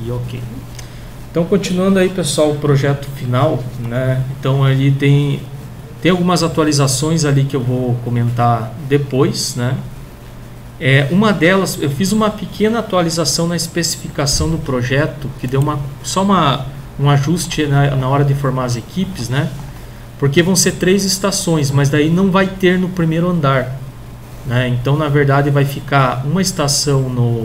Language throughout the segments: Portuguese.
E ok. Então, continuando aí, pessoal, o projeto final, né? Então, ali tem algumas atualizações ali que eu vou comentar depois, né? Uma delas, eu fiz uma pequena atualização na especificação do projeto, que deu só um ajuste na hora de formar as equipes, né? Porque vão ser 3 estações, mas daí não vai ter no primeiro andar, né? Então, na verdade, vai ficar uma estação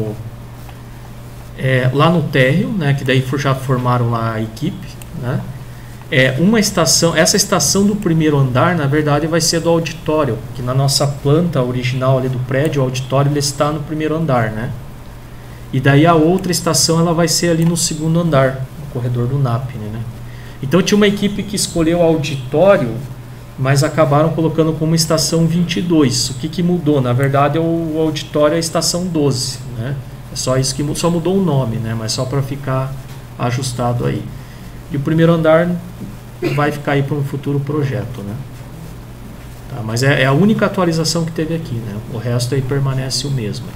lá no térreo, né? Que daí já formaram lá a equipe, né? Uma estação, essa estação do primeiro andar, na verdade, vai ser do auditório, que na nossa planta original ali do prédio, o auditório ele está no primeiro andar, né? E daí a outra estação ela vai ser ali no segundo andar, no corredor do NAPNE, né? Então tinha uma equipe que escolheu o auditório, mas acabaram colocando como estação 22. O que mudou? Na verdade, o auditório é a estação 12, né? É só isso que só mudou o nome, né? Mas só para ficar ajustado aí. E o primeiro andar vai ficar aí para um futuro projeto, né? Tá, mas é a única atualização que teve aqui, né? O resto aí permanece o mesmo.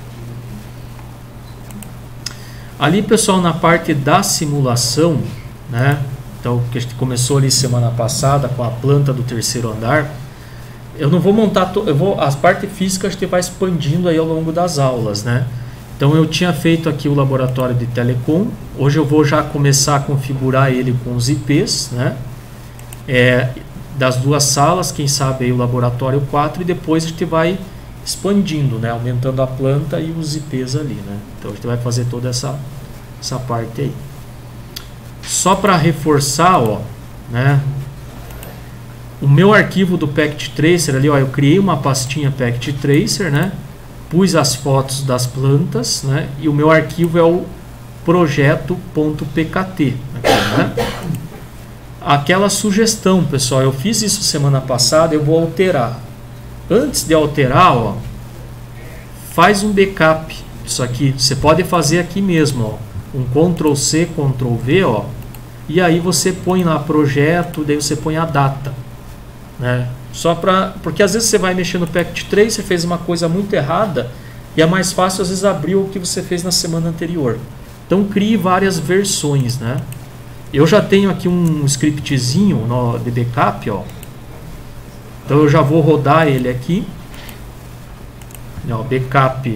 Ali, pessoal, na parte da simulação, né? Então, que a gente começou ali semana passada com a planta do terceiro andar. Eu não vou montar, as partes físicas a gente vai expandindo aí ao longo das aulas, né? Então eu tinha feito aqui o laboratório de telecom. Hoje eu vou já começar a configurar ele com os IPs, né? Das 2 salas, quem sabe aí o laboratório 4, e depois a gente vai expandindo, né? Aumentando a planta e os IPs ali, né? Então a gente vai fazer toda essa parte aí. Só para reforçar, ó, né? O meu arquivo do Packet Tracer ali, ó, eu criei uma pastinha Packet Tracer, né? Pus as fotos das plantas, né? E o meu arquivo é o projeto.pkt, né? Aquela sugestão, pessoal, eu fiz isso semana passada, eu vou alterar. Antes de alterar, ó, faz um backup disso aqui. Você pode fazer aqui mesmo, ó, um Ctrl+C, Ctrl+V, ó, e aí você põe lá projeto, daí você põe a data, né? Porque às vezes você vai mexer no Packet Tracer, você fez uma coisa muito errada e é mais fácil às vezes abrir o que você fez na semana anterior. Então crie várias versões, né? Eu já tenho aqui um scriptzinho de backup, ó. Então eu já vou rodar ele aqui. Ó, backup.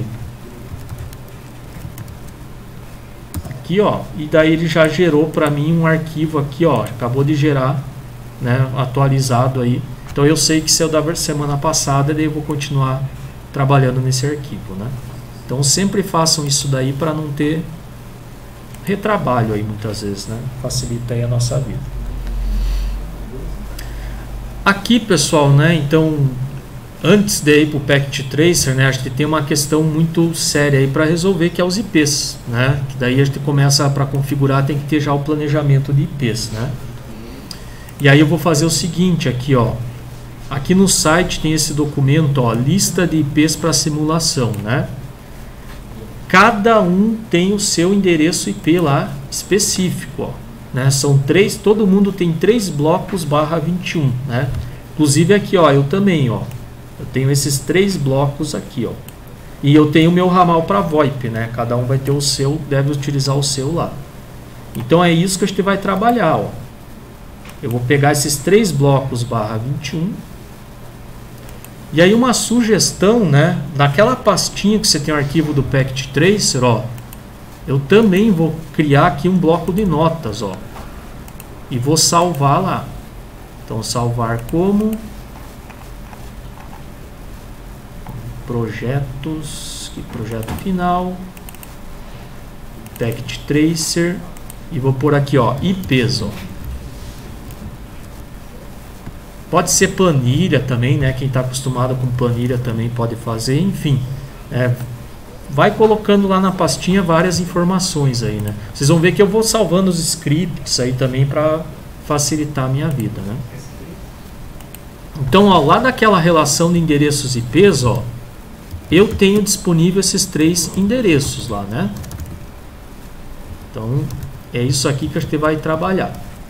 Aqui, ó, e daí ele já gerou para mim um arquivo aqui, ó, acabou de gerar, né, atualizado aí. Então eu sei que se eu da semana passada, daí eu vou continuar trabalhando nesse arquivo, né? Então sempre façam isso daí para não ter retrabalho aí muitas vezes, né? Facilita aí a nossa vida. Aqui, pessoal, né? Então antes de ir para o Packet Tracer, né? A gente tem uma questão muito séria aí para resolver, que é os IPs, né? Que daí a gente começa para configurar, tem que ter já o planejamento de IPs, né? E aí eu vou fazer o seguinte aqui, ó. Aqui no site tem esse documento, ó, lista de IPs para simulação, né? Cada um tem o seu endereço IP lá específico, ó, né? São 3, todo mundo tem 3 blocos /21, né? Inclusive aqui, ó, eu também, ó. Eu tenho esses 3 blocos aqui, ó. E eu tenho o meu ramal para VoIP, né? Cada um vai ter o seu, deve utilizar o seu lá. Então é isso que a gente vai trabalhar, ó. Eu vou pegar esses 3 blocos /21. E aí uma sugestão, né? Naquela pastinha que você tem o arquivo do Packet Tracer, ó, eu também vou criar aqui um bloco de notas, ó, e vou salvar lá. Então salvar como projetos, aqui, projeto final, Packet Tracer, e vou pôr aqui, ó, IPs, ó. Pode ser planilha também, né? Quem está acostumado com planilha também pode fazer, enfim. Vai colocando lá na pastinha várias informações aí, né? Vocês vão ver que eu vou salvando os scripts aí também para facilitar a minha vida, né? Então, ó, lá daquela relação de endereços IPs, ó, eu tenho disponível esses 3 endereços lá, né? Então, é isso aqui que a gente vai trabalhar.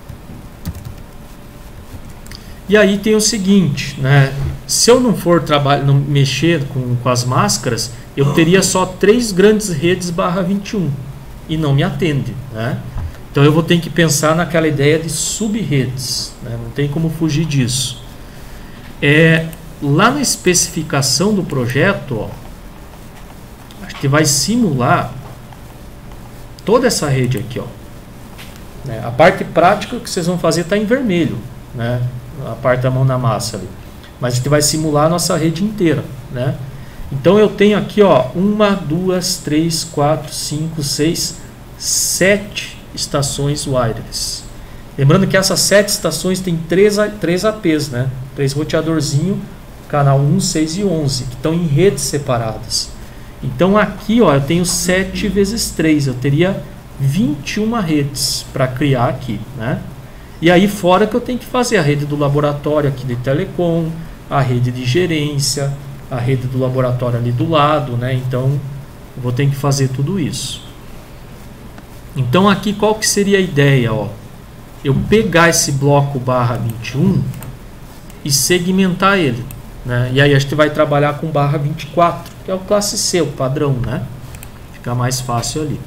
E aí tem o seguinte, né? Se eu não for não mexer com as máscaras, eu teria só 3 grandes redes /21, e não me atende, né? Então eu vou ter que pensar naquela ideia de sub-redes, né? Não tem como fugir disso. Lá na especificação do projeto, ó, a gente vai simular toda essa rede aqui, ó. A parte prática que vocês vão fazer está em vermelho, né? A parte da mão na massa ali. Mas a gente vai simular a nossa rede inteira, né? Então eu tenho aqui, ó, 1, 2, 3, 4, 5, 6, 7 estações wireless. Lembrando que essas 7 estações têm 3 APs, né? 3 roteadorzinhos, canal 1, 6 e 11, que estão em redes separadas. Então aqui, ó, eu tenho 7 vezes 3, eu teria 21 redes para criar aqui, né? E aí fora que eu tenho que fazer a rede do laboratório aqui de telecom, a rede de gerência, a rede do laboratório ali do lado, né? Então eu vou ter que fazer tudo isso. Então aqui qual que seria a ideia, ó? Eu pegar esse bloco barra 21 e segmentar ele, né? E aí a gente vai trabalhar com barra 24, que é o classe C, o padrão, né? Fica mais fácil ali.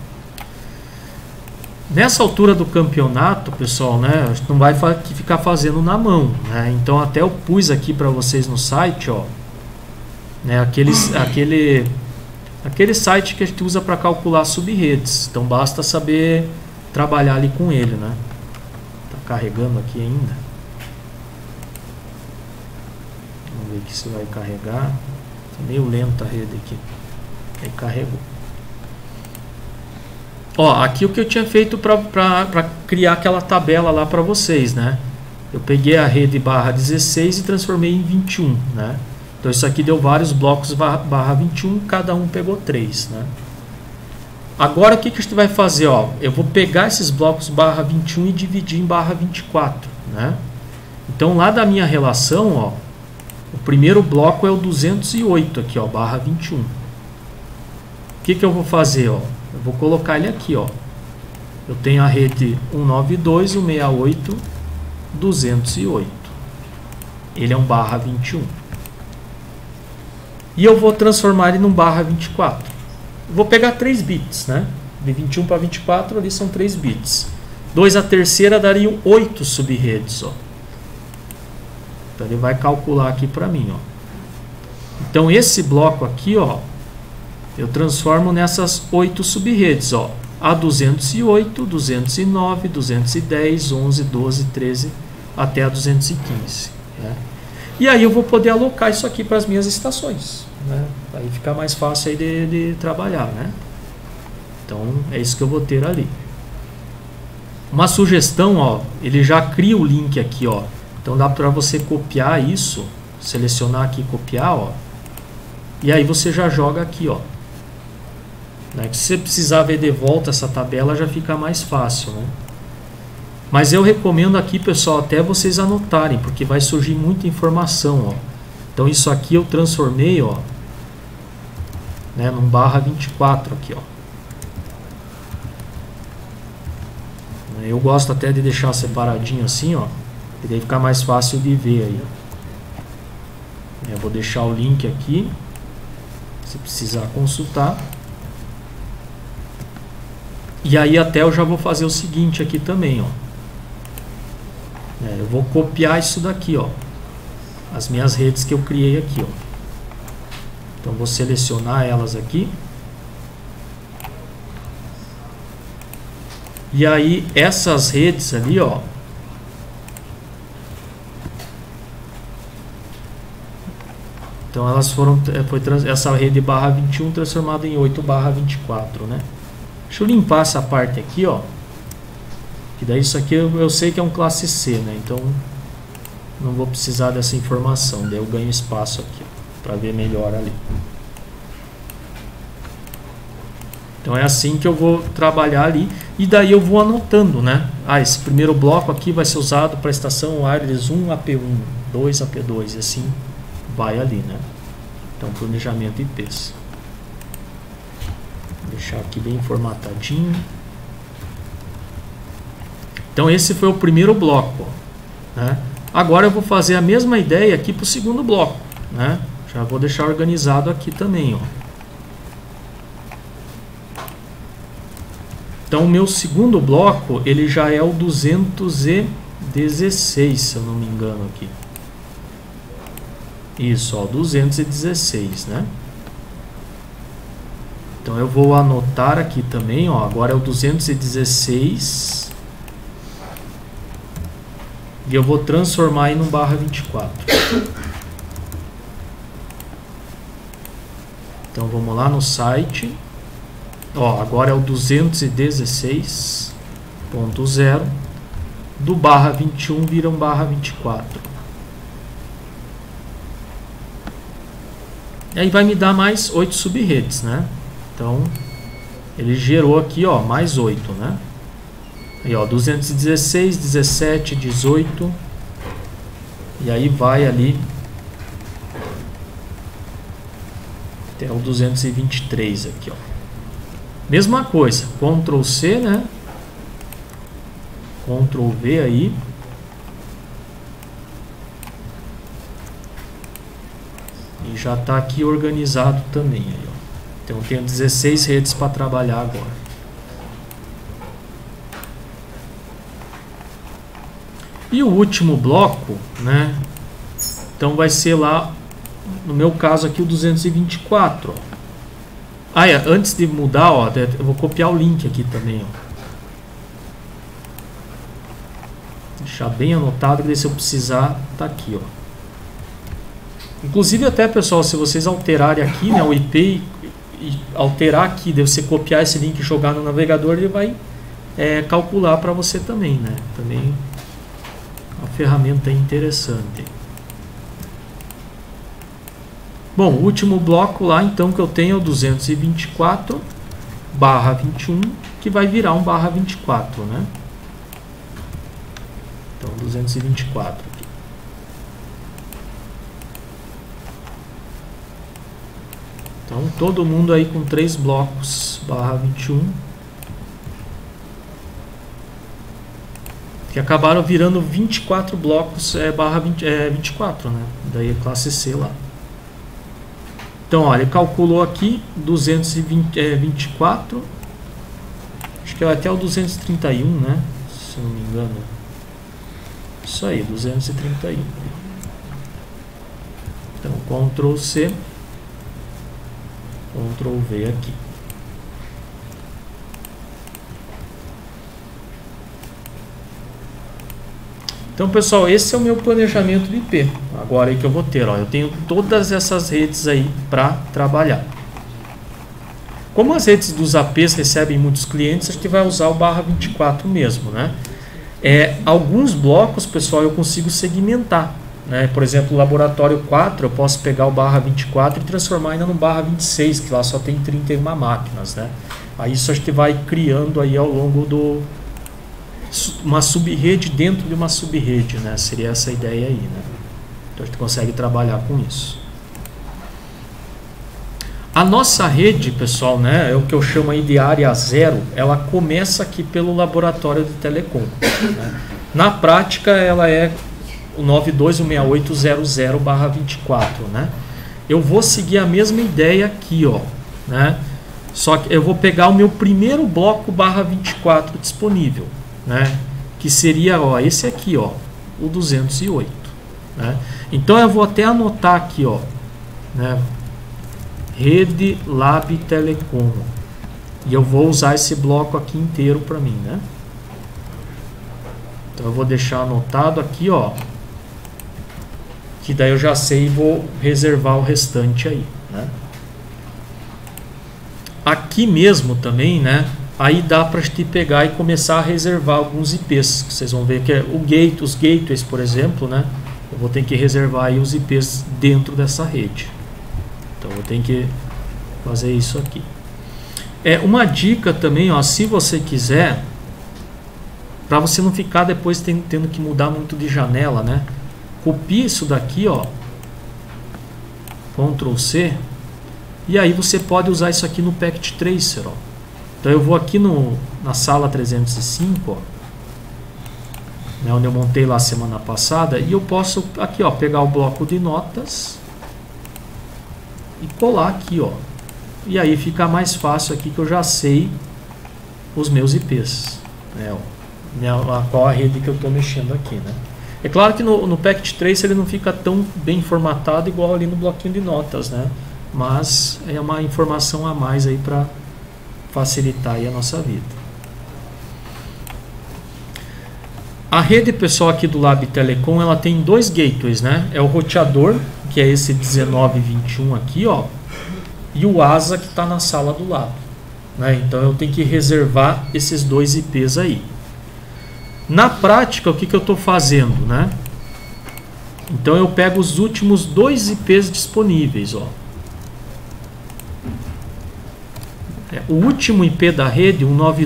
Nessa altura do campeonato, pessoal, né, a gente não vai ficar fazendo na mão, né? Então até eu pus aqui para vocês no site, ó, né, aquele site que a gente usa para calcular subredes. Então basta saber trabalhar ali com ele, né? Tá carregando aqui ainda. Vamos ver se vai carregar. Tá meio lenta a rede aqui. Aí carregou. Ó, aqui o que eu tinha feito para criar aquela tabela lá para vocês, né? Eu peguei a rede barra 16 e transformei em 21, né? Então isso aqui deu vários blocos barra 21, cada um pegou 3, né? Agora o que a gente vai fazer, ó? Eu vou pegar esses blocos barra 21 e dividir em barra 24, né? Então lá da minha relação, ó, o primeiro bloco é o 208 aqui, ó, barra 21. O que eu vou fazer, ó? Eu vou colocar ele aqui, ó. Eu tenho a rede 192, 168, 208. Ele é um barra 21. E eu vou transformar ele num barra 24. Vou pegar 3 bits, né? De 21 para 24 ali são 3 bits. 2 a terceira dariam 8 subredes, ó. Então ele vai calcular aqui para mim, ó. Então esse bloco aqui, ó, eu transformo nessas 8 subredes, ó. A 208, 209, 210, 11, 12, 13 até a 215, né? E aí eu vou poder alocar isso aqui para as minhas estações, né? Aí fica mais fácil aí de trabalhar, né? Então é isso que eu vou ter ali. Uma sugestão, ó, ele já cria o link aqui, ó. Então dá para você copiar isso, selecionar aqui, copiar, ó. E aí você já joga aqui, ó. Né? Se você precisar ver de volta essa tabela, já fica mais fácil, né? Mas eu recomendo aqui, pessoal, até vocês anotarem, porque vai surgir muita informação, ó. Então isso aqui eu transformei, ó, né, num barra 24 aqui, ó. Eu gosto até de deixar separadinho assim, ó, e daí fica mais fácil de ver aí, ó. Eu vou deixar o link aqui, se precisar consultar. E aí até eu já vou fazer o seguinte aqui também, ó. Eu vou copiar isso daqui, ó, as minhas redes que eu criei aqui, ó. Então vou selecionar elas aqui. E aí essas redes ali, ó, então elas foram, essa rede barra 21 transformada em 8 barra 24, né? Deixa eu limpar essa parte aqui, ó. Que daí isso aqui eu sei que é um classe C, né? Então não vou precisar dessa informação. Daí eu ganho espaço aqui para ver melhor ali. Então é assim que eu vou trabalhar ali. E daí eu vou anotando, né? Ah, esse primeiro bloco aqui vai ser usado para a estação wireless 1 AP1, 2 AP2 e assim vai ali, né? Então planejamento IPs. Vou deixar aqui bem formatadinho. Então esse foi o primeiro bloco, né? Agora eu vou fazer a mesma ideia aqui para o segundo bloco, né? Já vou deixar organizado aqui também, ó. Então, o meu segundo bloco, ele já é o 216, se eu não me engano aqui. Isso, ó, 216, né? Então, eu vou anotar aqui também, ó, agora é o 216. E eu vou transformar aí num /24. Então, vamos lá no site. Ó, agora é o 216.0. Do /21 vira um /24. E aí vai me dar mais 8 sub-redes, né? Então, ele gerou aqui, ó, mais 8, né? Aí, ó, 216, 17, 18. E aí vai ali até o 223 aqui, ó. Mesma coisa, Ctrl C, né? Ctrl V aí. E já está aqui organizado também. Aí, ó. Então eu tenho 16 redes para trabalhar agora. E o último bloco, né? Então vai ser lá, no meu caso aqui, o 224. Ó. Ah, antes de mudar, ó, eu vou copiar o link aqui também, ó. Deixar bem anotado, que se eu precisar, tá aqui, ó. Inclusive até, pessoal, se vocês alterarem aqui, né, o IP e alterar aqui, de você copiar esse link e jogar no navegador, ele vai calcular para você também, né? Também uma ferramenta interessante. Bom, o último bloco lá, então, que eu tenho é o 224/21, que vai virar um /24, né? Então, 224 aqui. Então, todo mundo aí com 3 blocos /21, que acabaram virando 24 blocos /24, né? Daí a classe C lá. Então, olha, ele calculou aqui 224, acho que é até o 231, né? Se eu não me engano. Isso aí, 231. Então, Ctrl C, Ctrl V aqui. Então, pessoal, esse é o meu planejamento de IP. Agora aí que eu vou ter, ó, eu tenho todas essas redes aí para trabalhar. Como as redes dos APs recebem muitos clientes, a gente vai usar o /24 mesmo, né? Alguns blocos, pessoal, eu consigo segmentar, né? Por exemplo, o laboratório 4, eu posso pegar o /24 e transformar ainda no /26, que lá só tem 31 máquinas, né? Aí isso a gente vai criando aí ao longo do uma subrede dentro de uma subrede, né? Seria essa a ideia aí, né? Então a gente consegue trabalhar com isso. A nossa rede, pessoal, né, é o que eu chamo aí de área 0, ela começa aqui pelo laboratório de telecom, né? Na prática, ela é o 92.168.00/24, né? Eu vou seguir a mesma ideia aqui, ó, né? Só que eu vou pegar o meu primeiro bloco /24 disponível, né? Que seria, ó, esse aqui, ó, o 208, né? Então eu vou até anotar aqui, ó, né? Rede Lab Telecom. E eu vou usar esse bloco aqui inteiro para mim, né? Então eu vou deixar anotado aqui, ó, que daí eu já sei e vou reservar o restante aí, né? Aqui mesmo também, né? Aí dá para a gente pegar e começar a reservar alguns IPs. Vocês vão ver que é os gateways, por exemplo, né? Eu vou ter que reservar aí os IPs dentro dessa rede. Então eu tenho que fazer isso aqui. Uma dica também, ó, se você quiser, para você não ficar depois tendo que mudar muito de janela, né? Copie isso daqui, ó, Ctrl C, e aí você pode usar isso aqui no Packet Tracer, ó. Então eu vou aqui na sala 305, ó, né, onde eu montei lá semana passada, e eu posso aqui, ó, pegar o bloco de notas e colar aqui, ó. E aí fica mais fácil aqui, que eu já sei os meus IPs, né? Qual a rede que eu estou mexendo aqui, né? É claro que no Packet Tracer ele não fica tão bem formatado igual ali no bloquinho de notas, né? Mas é uma informação a mais aí para facilitar aí a nossa vida. A rede, pessoal, aqui do Lab Telecom, ela tem dois gateways, né? É o roteador, que é esse 1921 aqui, ó, e o ASA que está na sala do lado, né? Então eu tenho que reservar esses dois IPs aí. Na prática, o que eu estou fazendo, né? Então eu pego os últimos dois IPs disponíveis, ó. O último IP da rede,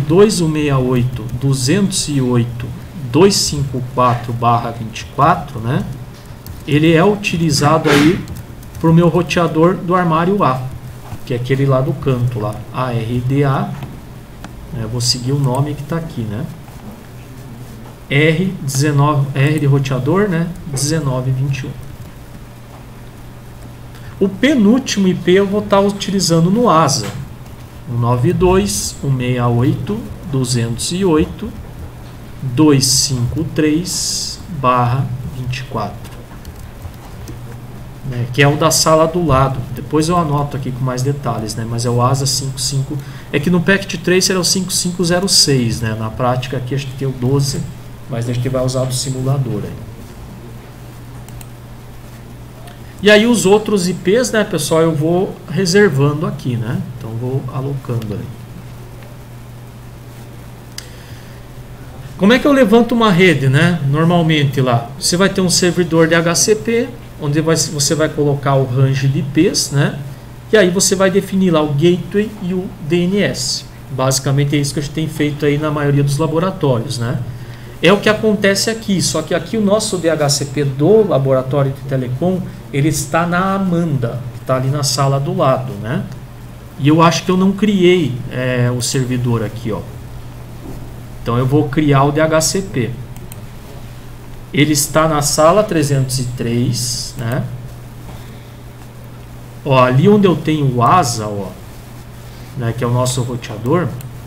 192.168.254/24, né? Ele é utilizado aí para o meu roteador do armário A, que é aquele lá do canto lá, ARDA, né? Vou seguir o nome que está aqui, né? R19, R de roteador, né? 1921. O penúltimo IP eu vou estar utilizando no ASA, 192.168.253/24, né? Que é o da sala do lado. Depois eu anoto aqui com mais detalhes, né? Mas é o ASA 55. É que no Packet Tracer é o 5506, né? Na prática aqui a gente tem o 12, mas a gente vai usar do simulador aí. E aí os outros IPs, né, pessoal, eu vou reservando aqui, né? Então vou alocando aí. Como é que eu levanto uma rede, né? Normalmente lá, você vai ter um servidor de HCP, onde você vai colocar o range de IPs, né? E aí você vai definir lá o gateway e o DNS. Basicamente é isso que a gente tem feito aí na maioria dos laboratórios, né? É o que acontece aqui, só que aqui o nosso DHCP do laboratório de telecom, ele está na Amanda, que está ali na sala do lado, né? E eu acho que eu não criei o servidor aqui, ó. Então eu vou criar o DHCP. Ele está na sala 303, né? Ó, ali onde eu tenho o ASA, ó, né, que é o nosso roteador.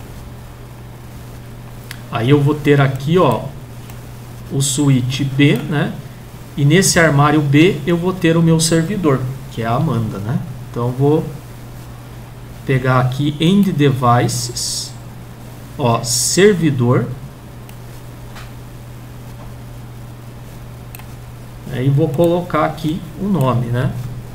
Aí eu vou ter aqui, ó, o switch B, né? E nesse armário B eu vou ter o meu servidor, que é a Amanda, né? Então eu vou pegar aqui End Devices, ó, servidor. Aí vou colocar aqui o nome, né?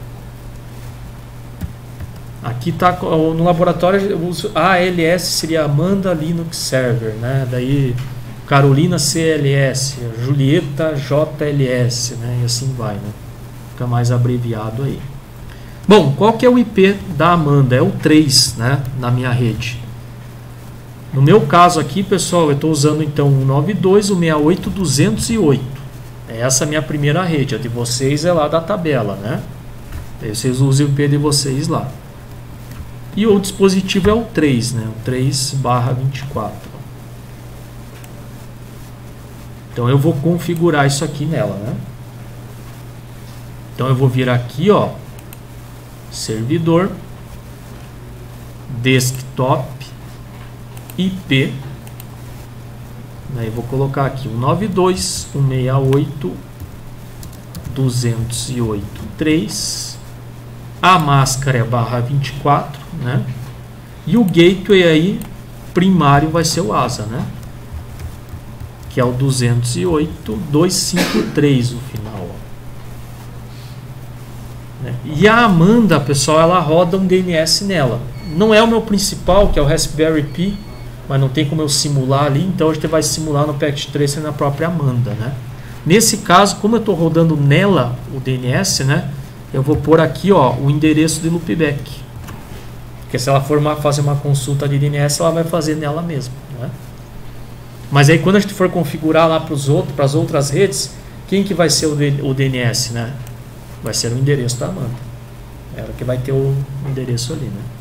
Aqui tá no laboratório, eu uso ALS, seria Amanda Linux Server, né? Daí Carolina CLS, Julieta JLS, né? E assim vai, né? Fica mais abreviado aí. Bom, qual que é o IP da Amanda? É o 3, né? Na minha rede. No meu caso aqui, pessoal, eu estou usando então o 192.168.208. Essa é a minha primeira rede. A de vocês é lá da tabela, né? Aí vocês usam o IP de vocês lá. E o dispositivo é o 3, né? O 3/24. Então eu vou configurar isso aqui nela, né? Então eu vou vir aqui, ó, servidor, desktop, IP. Aí eu vou colocar aqui o 192.168.208.3. A máscara é /24, né? E o gateway aí primário vai ser o ASA, né? Que é o 208.253 no final, ó. Né? E a Amanda, pessoal, ela roda um DNS nela. Não é o meu principal, que é o Raspberry Pi, mas não tem como eu simular ali, então a gente vai simular no Packet Tracer na própria Amanda, né? Nesse caso, como eu estou rodando nela o DNS, né? Eu vou pôr aqui, ó, o endereço de loopback. Porque se ela for fazer uma consulta de DNS, ela vai fazer nela mesma, né? Mas aí quando a gente for configurar lá para as outras redes, quem que vai ser o DNS, né? Vai ser o endereço da Amanda. Ela que vai ter o endereço ali, né?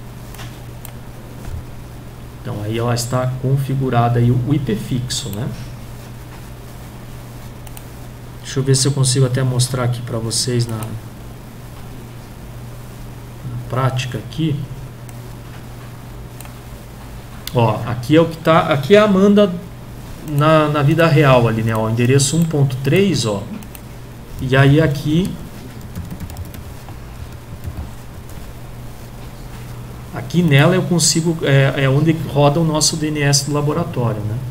Então aí ela está configurada aí o IP fixo, né? Deixa eu ver se eu consigo até mostrar aqui para vocês na prática aqui. Ó, aqui é o que tá, aqui é a Amanda na vida real ali, né? Ó, endereço 1.3, ó. E aí aqui nela eu consigo, é onde roda o nosso DNS do laboratório, né?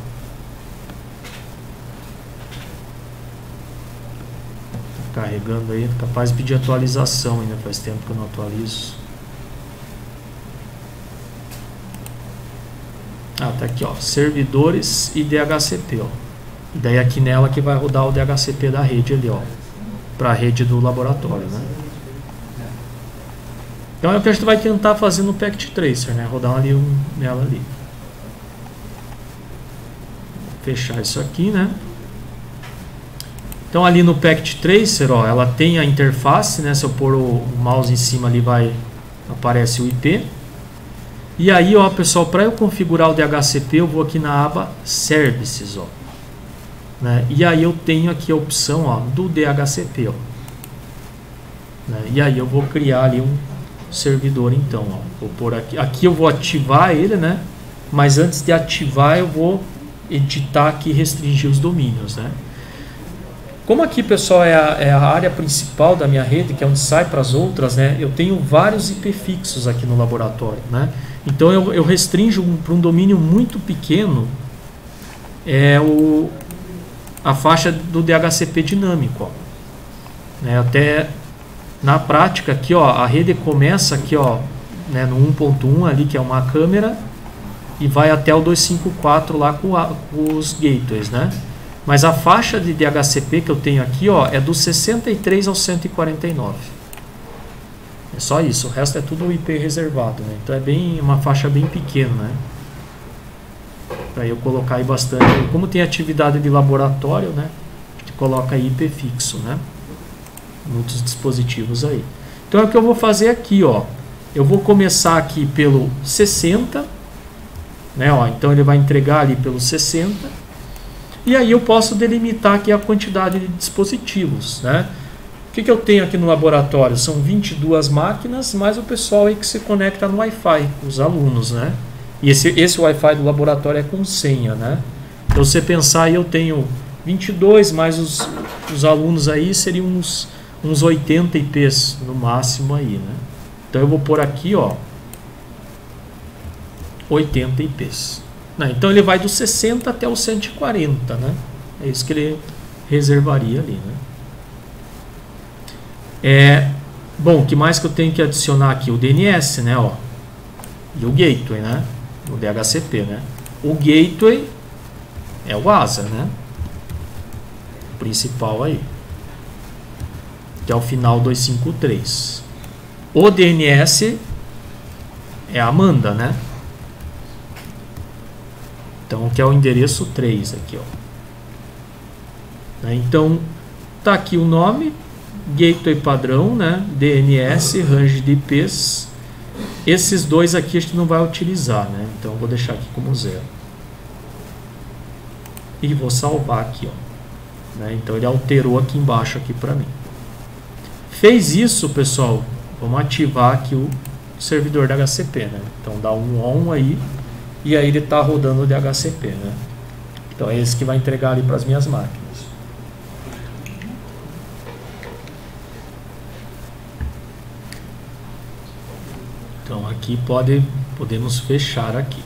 Tá carregando aí, capaz de pedir atualização ainda, faz tempo que eu não atualizo. Ah, tá aqui, ó, servidores e DHCP, ó. E daí aqui nela que vai rodar o DHCP da rede ali, ó, para a rede do laboratório, né? Então é o que a gente vai tentar fazer no Packet Tracer, né? Rodar ali nela ali. Vou fechar isso aqui, né? Então ali no Packet Tracer, ó, ela tem a interface, né? Se eu pôr o mouse em cima ali aparece o IP. E aí, ó, pessoal, para eu configurar o DHCP, eu vou aqui na aba Services, ó, né? E aí eu tenho aqui a opção, ó, do DHCP, ó, né? E aí eu vou criar ali um servidor, então, ó, vou pôr aqui eu vou ativar ele, né? Mas antes de ativar eu vou editar aqui, restringir os domínios, né? Como aqui, pessoal, é a área principal da minha rede, que é onde sai para as outras, né? Eu tenho vários IP fixos aqui no laboratório, né? Então eu restringo para um domínio muito pequeno a faixa do DHCP dinâmico, ó, né? Até na prática aqui, ó, a rede começa aqui, ó, né, no 1.1 ali, que é uma câmera, e vai até o 254 lá com os gateways, né? Mas a faixa de DHCP que eu tenho aqui, ó, é do 63 ao 149. É só isso, o resto é tudo IP reservado, né? Então é uma faixa bem pequena, né? Para eu colocar aí bastante. Como tem atividade de laboratório, né? A gente coloca aí IP fixo, né? Muitos dispositivos aí. Então é o que eu vou fazer aqui, ó. Eu vou começar aqui pelo 60, né? Ó, então ele vai entregar ali pelo 60. E aí eu posso delimitar aqui a quantidade de dispositivos, né? O que eu tenho aqui no laboratório? São 22 máquinas, mais o pessoal aí que se conecta no Wi-Fi, os alunos, né? E esse Wi-Fi do laboratório é com senha, né? Então, se você pensar aí, eu tenho 22, mais os alunos aí, seriam uns 80 IPs no máximo aí, né? Então, eu vou pôr aqui, ó, 80 IPs. Então, ele vai do 60 até o 140, né? É isso que ele reservaria ali, né? Bom, o que mais que eu tenho que adicionar aqui? O DNS, né? Ó, e o gateway, né? O DHCP, né? O gateway é o ASA, né? O principal aí, que é o final 253. O DNS é a Amanda, né? Então, que é o endereço 3 aqui, ó. Então, tá aqui o nome, gateway padrão, né? DNS, range de IPs. Esses dois aqui a gente não vai utilizar, né? Então, eu vou deixar aqui como 0. E vou salvar aqui, ó, né? Então, ele alterou aqui embaixo aqui para mim. Fez isso, pessoal, vamos ativar aqui o servidor da DHCP, né? Então, dá um on aí. E aí ele está rodando o DHCP, né? Então é esse que vai entregar ali para as minhas máquinas. Então aqui podemos fechar aqui.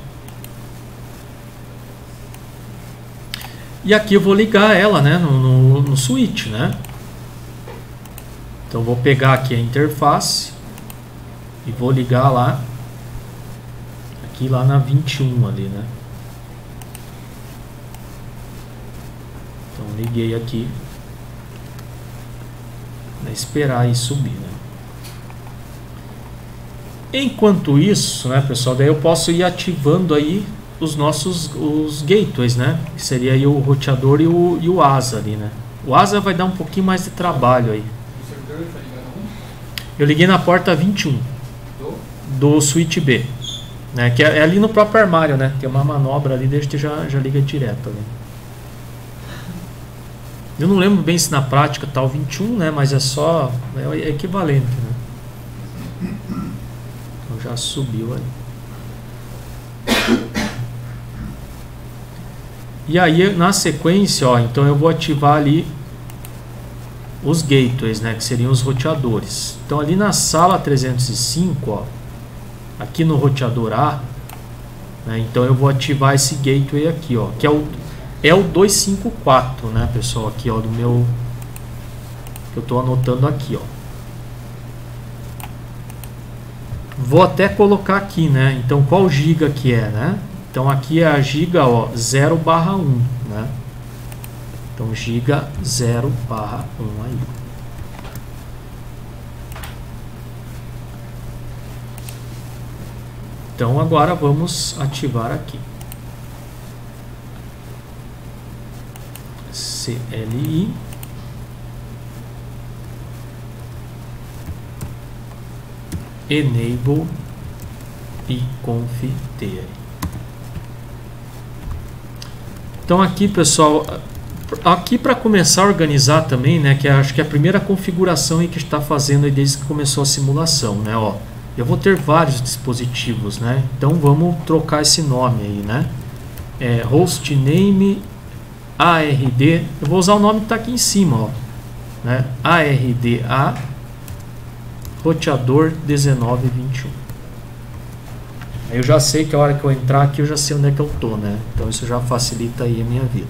E aqui eu vou ligar ela, né, no switch, né? Então vou pegar aqui a interface e vou ligar lá. Aqui lá na 21 ali, né? Então liguei aqui. Vai esperar aí subir, né? Enquanto isso, né, pessoal, daí eu posso ir ativando aí os gateways, né? Que seria aí o roteador e o ASA ali, né? O ASA vai dar um pouquinho mais de trabalho aí. Eu liguei na porta 21 do switch B. Né, que é ali no próprio armário, né? Tem uma manobra ali, desde que já liga direto ali. Eu não lembro bem se na prática tá o 21, né? Mas é só é equivalente, né? Então já subiu ali. E aí na sequência, ó, então eu vou ativar ali os gateways, né, que seriam os roteadores. Então ali na sala 305, ó, aqui no roteador A, né, então eu vou ativar esse gateway aqui, ó, que é o 254, né, pessoal, aqui, ó, do meu, que eu estou anotando aqui, ó. Vou até colocar aqui, né, então qual giga que é, né? Então aqui é a giga, ó, 0/1, né? Então giga 0/1 aí. Então agora vamos ativar aqui. CLI Enable e Config. Então aqui, pessoal, aqui para começar a organizar também, né, que acho que é a primeira configuração aí que está fazendo aí desde que começou a simulação, né, ó. Eu vou ter vários dispositivos, né? Então vamos trocar esse nome aí, né? Hostname ARD. Eu vou usar o nome que está aqui em cima, ó, né? ARDA roteador 1921. Aí eu já sei que a hora que eu entrar aqui eu já sei onde é que eu tô, né? Então isso já facilita aí a minha vida.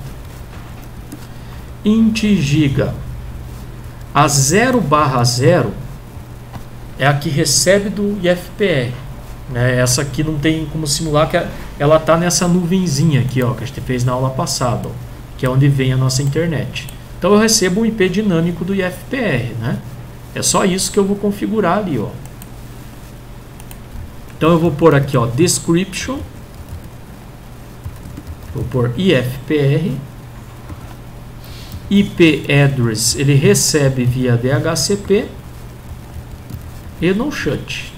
Int giga. A 0/0 é a que recebe do IFPR, né? Essa aqui não tem como simular, que ela tá nessa nuvenzinha aqui, ó, que a gente fez na aula passada, ó, que é onde vem a nossa internet. Então eu recebo um IP dinâmico do IFPR, né? É só isso que eu vou configurar ali, ó. Então eu vou pôr aqui, ó, description, vou pôr IFPR, IP address, ele recebe via DHCP e no shut.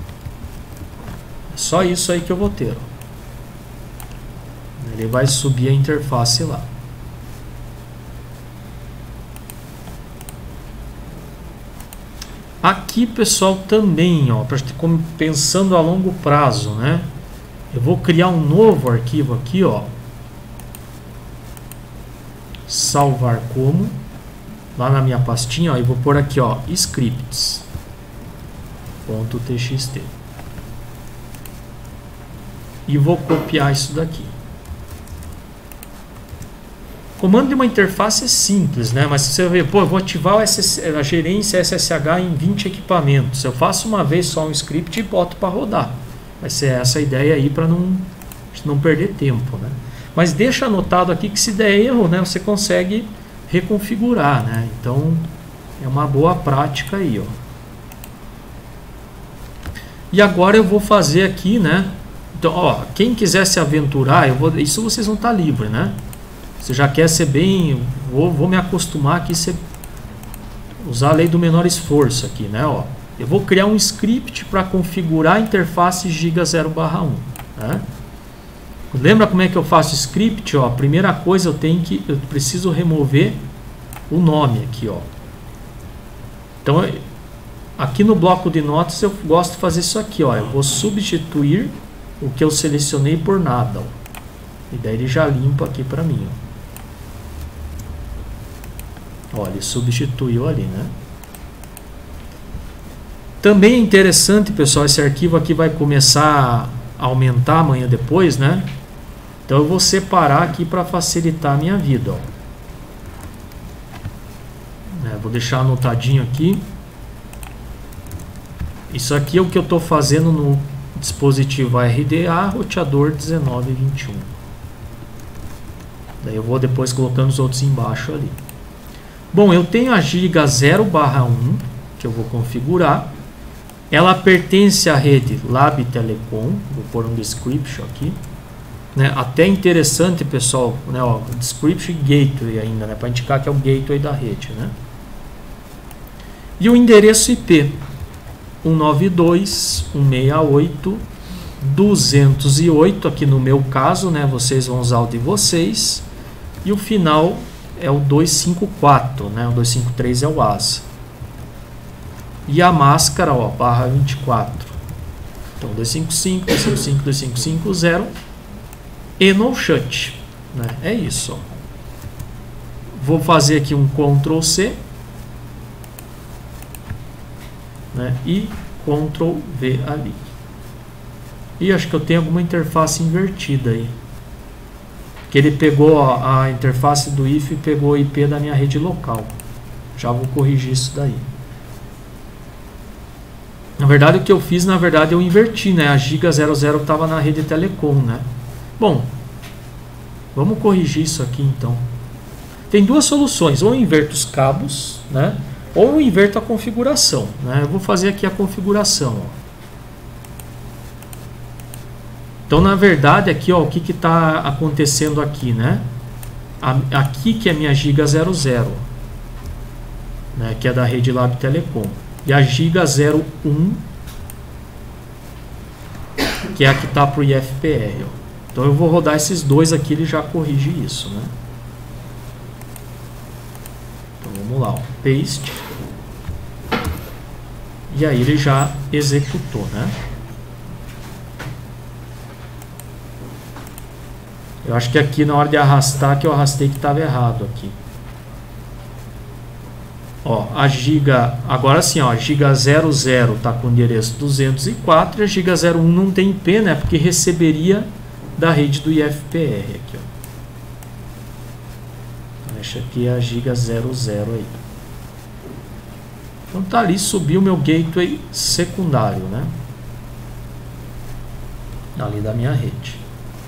É só isso aí que eu vou ter, ó. Ele vai subir a interface lá. Aqui, pessoal, também, ó, pensando a longo prazo, né? Eu vou criar um novo arquivo aqui, ó. Salvar como. Lá na minha pastinha, ó, eu vou pôr aqui, ó, scripts.txt. E vou copiar isso daqui. Comando de uma interface é simples, né? Mas se você ver, pô, eu vou ativar a gerência SSH em 20 equipamentos. Eu faço uma vez só um script e boto para rodar. Vai ser essa a ideia aí para não perder tempo, né? Mas deixa anotado aqui que se der erro, né, você consegue reconfigurar, né? Então é uma boa prática aí, ó. E agora eu vou fazer aqui, né? Então, ó, quem quiser se aventurar, isso vocês vão estar livre, né? Você já quer ser bem... Vou me acostumar aqui a usar a lei do menor esforço aqui, né? Ó, eu vou criar um script para configurar a interface giga 0/1, né? Lembra como é que eu faço script? Ó, a primeira coisa eu preciso remover o nome aqui, ó. Então, aqui no bloco de notas eu gosto de fazer isso aqui, ó. Eu vou substituir o que eu selecionei por nada, ó. E daí ele já limpa aqui para mim, ó. Ó, ele substituiu ali, né? Também é interessante, pessoal, esse arquivo aqui vai começar a aumentar amanhã depois, né? Então eu vou separar aqui para facilitar a minha vida, ó. Vou deixar anotadinho aqui. Isso aqui é o que eu estou fazendo no dispositivo RDA roteador 1921. Daí eu vou depois colocando os outros embaixo ali. Bom, eu tenho a giga 0/1 que eu vou configurar. Ela pertence à rede Lab Telecom. Vou pôr um description aqui, né? Até interessante, pessoal, né? Ó, description gateway ainda, né? Para indicar que é o gateway da rede, né? E o endereço IP 192.168.208 aqui no meu caso, né? Vocês vão usar o de vocês. E o final é o 254, né? O 253 é o ASA. E a máscara, ó, /24. Então 255, 255, 2550 e no shut. né? É isso, ó. Vou fazer aqui um Ctrl C, né? E Ctrl V ali. E acho que eu tenho alguma interface invertida aí. Que ele pegou a interface do IF e pegou o IP da minha rede local. Já vou corrigir isso daí. Na verdade, o que eu fiz, eu inverti, né? A Giga 00 estava na rede Telecom, né? Bom, vamos corrigir isso aqui então. Tem duas soluções, ou eu inverto os cabos, né? Ou eu inverto a configuração, né? Eu vou fazer aqui a configuração, ó. Então, na verdade, aqui, ó, o que está acontecendo aqui, né? Aqui que é minha Giga 00, né? Que é da rede Lab Telecom. E a Giga 01, que é a que está para o IFPR, ó. Então, eu vou rodar esses dois aqui, ele já corrige isso, né? Então, vamos lá, ó. Paste. E aí ele já executou, né? Eu acho que aqui na hora de arrastar, que eu arrastei que estava errado aqui. Ó, a Giga, agora sim, ó, a Giga 00 está com o endereço 204 e a Giga 01 não tem IP, né? Porque receberia da rede do IFPR aqui, ó. Deixa aqui a Giga 00 aí. Então tá ali, subiu o meu gateway secundário, né? Ali da minha rede.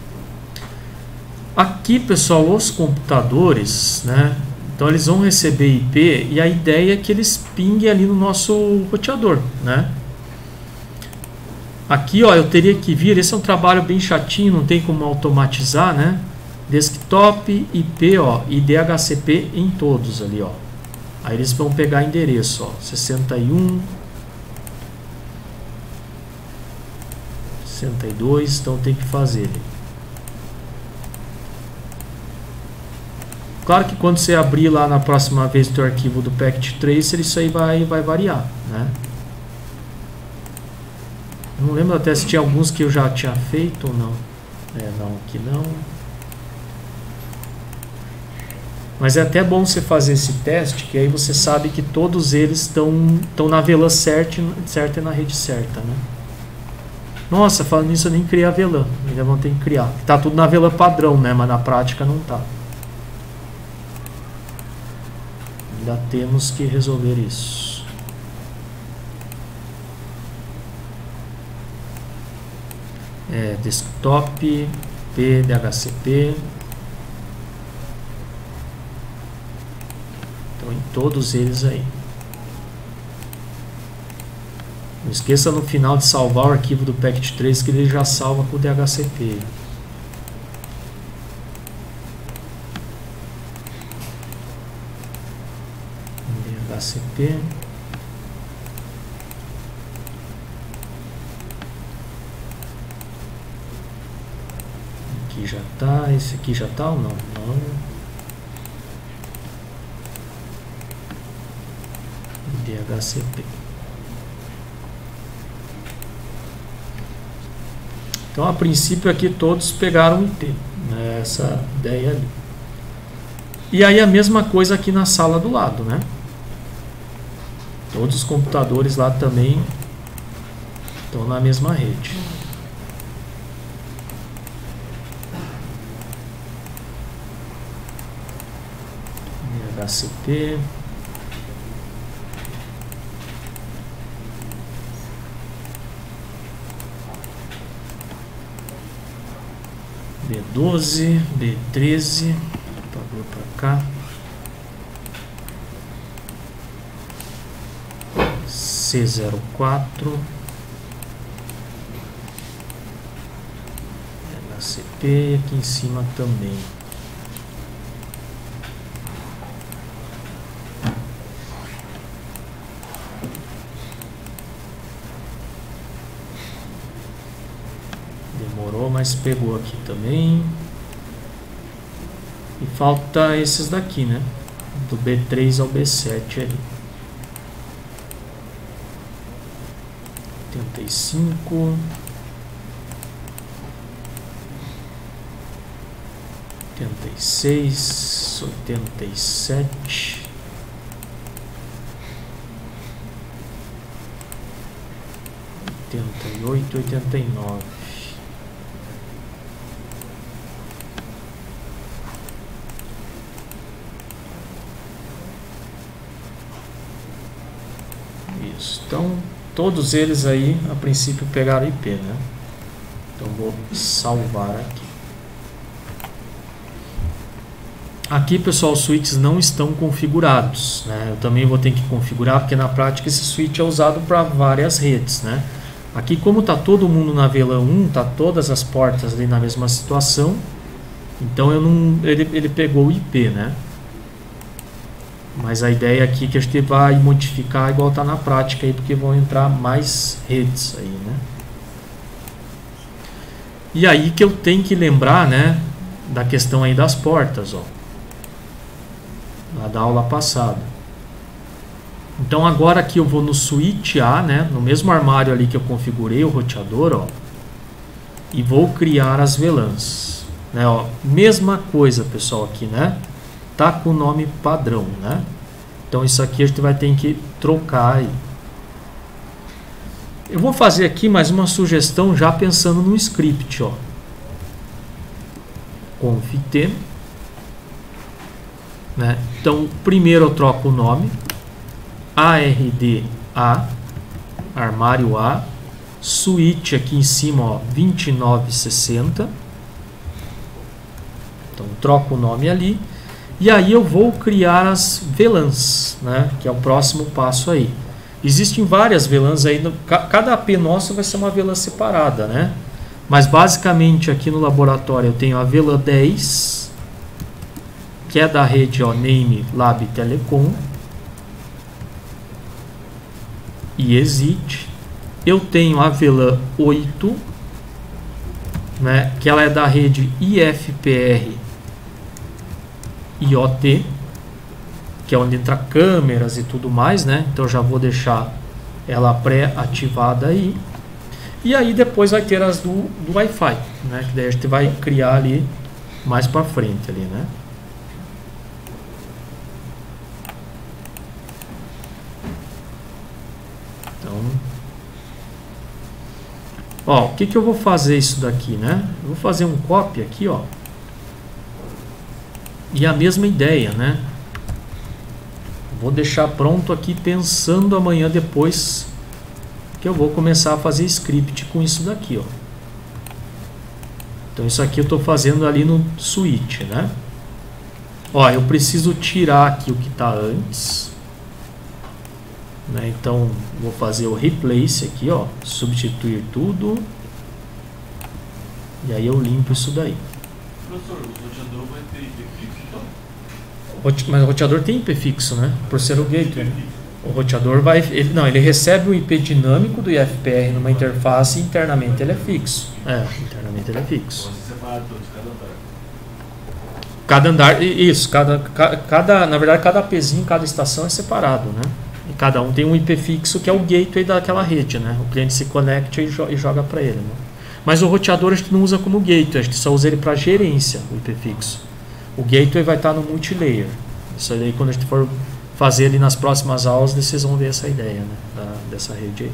Aqui, pessoal, os computadores, né? Então eles vão receber IP e a ideia é que eles pinguem ali no nosso roteador, né? Aqui, ó, eu teria que vir, esse é um trabalho bem chatinho, não tem como automatizar, né? Desktop, IP, ó, e DHCP em todos ali, ó. Aí eles vão pegar endereço, ó, 61, 62, então tem que fazer. Claro que quando você abrir lá na próxima vez o teu arquivo do Packet Tracer, isso aí vai variar, né? Não lembro até se tinha alguns que eu já tinha feito ou não. Não, aqui não. Mas é até bom você fazer esse teste, que aí você sabe que todos eles estão na VLAN certa e na rede certa, né? Nossa, falando nisso, eu nem criei a VLAN. Ainda vão ter que criar. Tá tudo na VLAN padrão, né? Mas na prática não tá. Ainda temos que resolver isso. Desktop, DHCP. Então, em todos eles aí. Não esqueça no final de salvar o arquivo do Packet 3, que ele já salva com o DHCP. DHCP. Aqui já tá, esse aqui já tá ou não? Não. DHCP. Então, a princípio aqui todos pegaram IP, né? Essa ideia ali. E aí a mesma coisa aqui na sala do lado, né? Todos os computadores lá também estão na mesma rede. DHCP. B12, B13, apagou para cá. C04, DHCP, aqui em cima também. Demorou, mas pegou aqui também. E falta esses daqui, né? Do B3 ao B7 ali. 85, 86, 87, 88, 89. Isso. Então, todos eles aí, a princípio, pegaram IP, né? Então, vou salvar aqui. Aqui, pessoal, os switches não estão configurados, né? Eu também vou ter que configurar, porque na prática esse switch é usado para várias redes, né? Aqui, como está todo mundo na VLAN 1, tá todas as portas ali na mesma situação, então ele pegou o IP, né? Mas a ideia aqui é que a gente vai modificar igual está na prática aí, porque vão entrar mais redes aí, né? E aí que eu tenho que lembrar, né, da questão aí das portas, ó, lá da aula passada. Então agora aqui eu vou no switch A, né, no mesmo armário ali que eu configurei o roteador, ó, e vou criar as VLANs, né, ó, mesma coisa, pessoal, aqui, né? Tá com o nome padrão, né? Então isso aqui a gente vai ter que trocar aí. Eu vou fazer aqui mais uma sugestão já pensando no script, ó. Conft, né? Então primeiro eu troco o nome, ARDA, armário A, switch aqui em cima, ó, 2960. Então troco o nome ali. E aí eu vou criar as VLANs, né, que é o próximo passo aí. Existem várias VLANs aí, cada AP nosso vai ser uma VLAN separada, né? Mas basicamente aqui no laboratório eu tenho a VLAN 10, que é da rede, ó, Name Lab Telecom e Exit. Eu tenho a VLAN 8, né, que ela é da rede IFPR IoT, que é onde entra câmeras e tudo mais, né? Então já vou deixar ela pré-ativada aí. E aí depois vai ter as do Wi-Fi, né? Que daí a gente vai criar ali mais para frente ali, né? Então, ó, o que que eu vou fazer isso daqui, né? Eu vou fazer um copy aqui, ó. E a mesma ideia, né? Vou deixar pronto aqui pensando amanhã depois que eu vou começar a fazer script com isso daqui, ó. Então isso aqui eu estou fazendo ali no switch, né? Ó, eu preciso tirar aqui o que está antes, né? Então vou fazer o replace aqui, ó, substituir tudo. E aí eu limpo isso daí. Professor, o roteador vai ter IP fixo, então? Mas o roteador tem IP fixo, né? Por ser o gateway. O roteador vai... Ele recebe o IP dinâmico do IFPR numa interface e internamente ele é fixo. Internamente ele é fixo. Pode ser separado todos, cada andar. Cada andar... Isso, na verdade, cada APzinho, cada estação é separado, né? E cada um tem um IP fixo que é o gateway daquela rede, né? O cliente se conecta e joga para ele, né? Mas o roteador a gente não usa como gateway, a gente só usa ele para gerência, o IP fixo. O gateway vai estar no multilayer. Isso aí, quando a gente for fazer ali nas próximas aulas, vocês vão ver essa ideia, né, dessa rede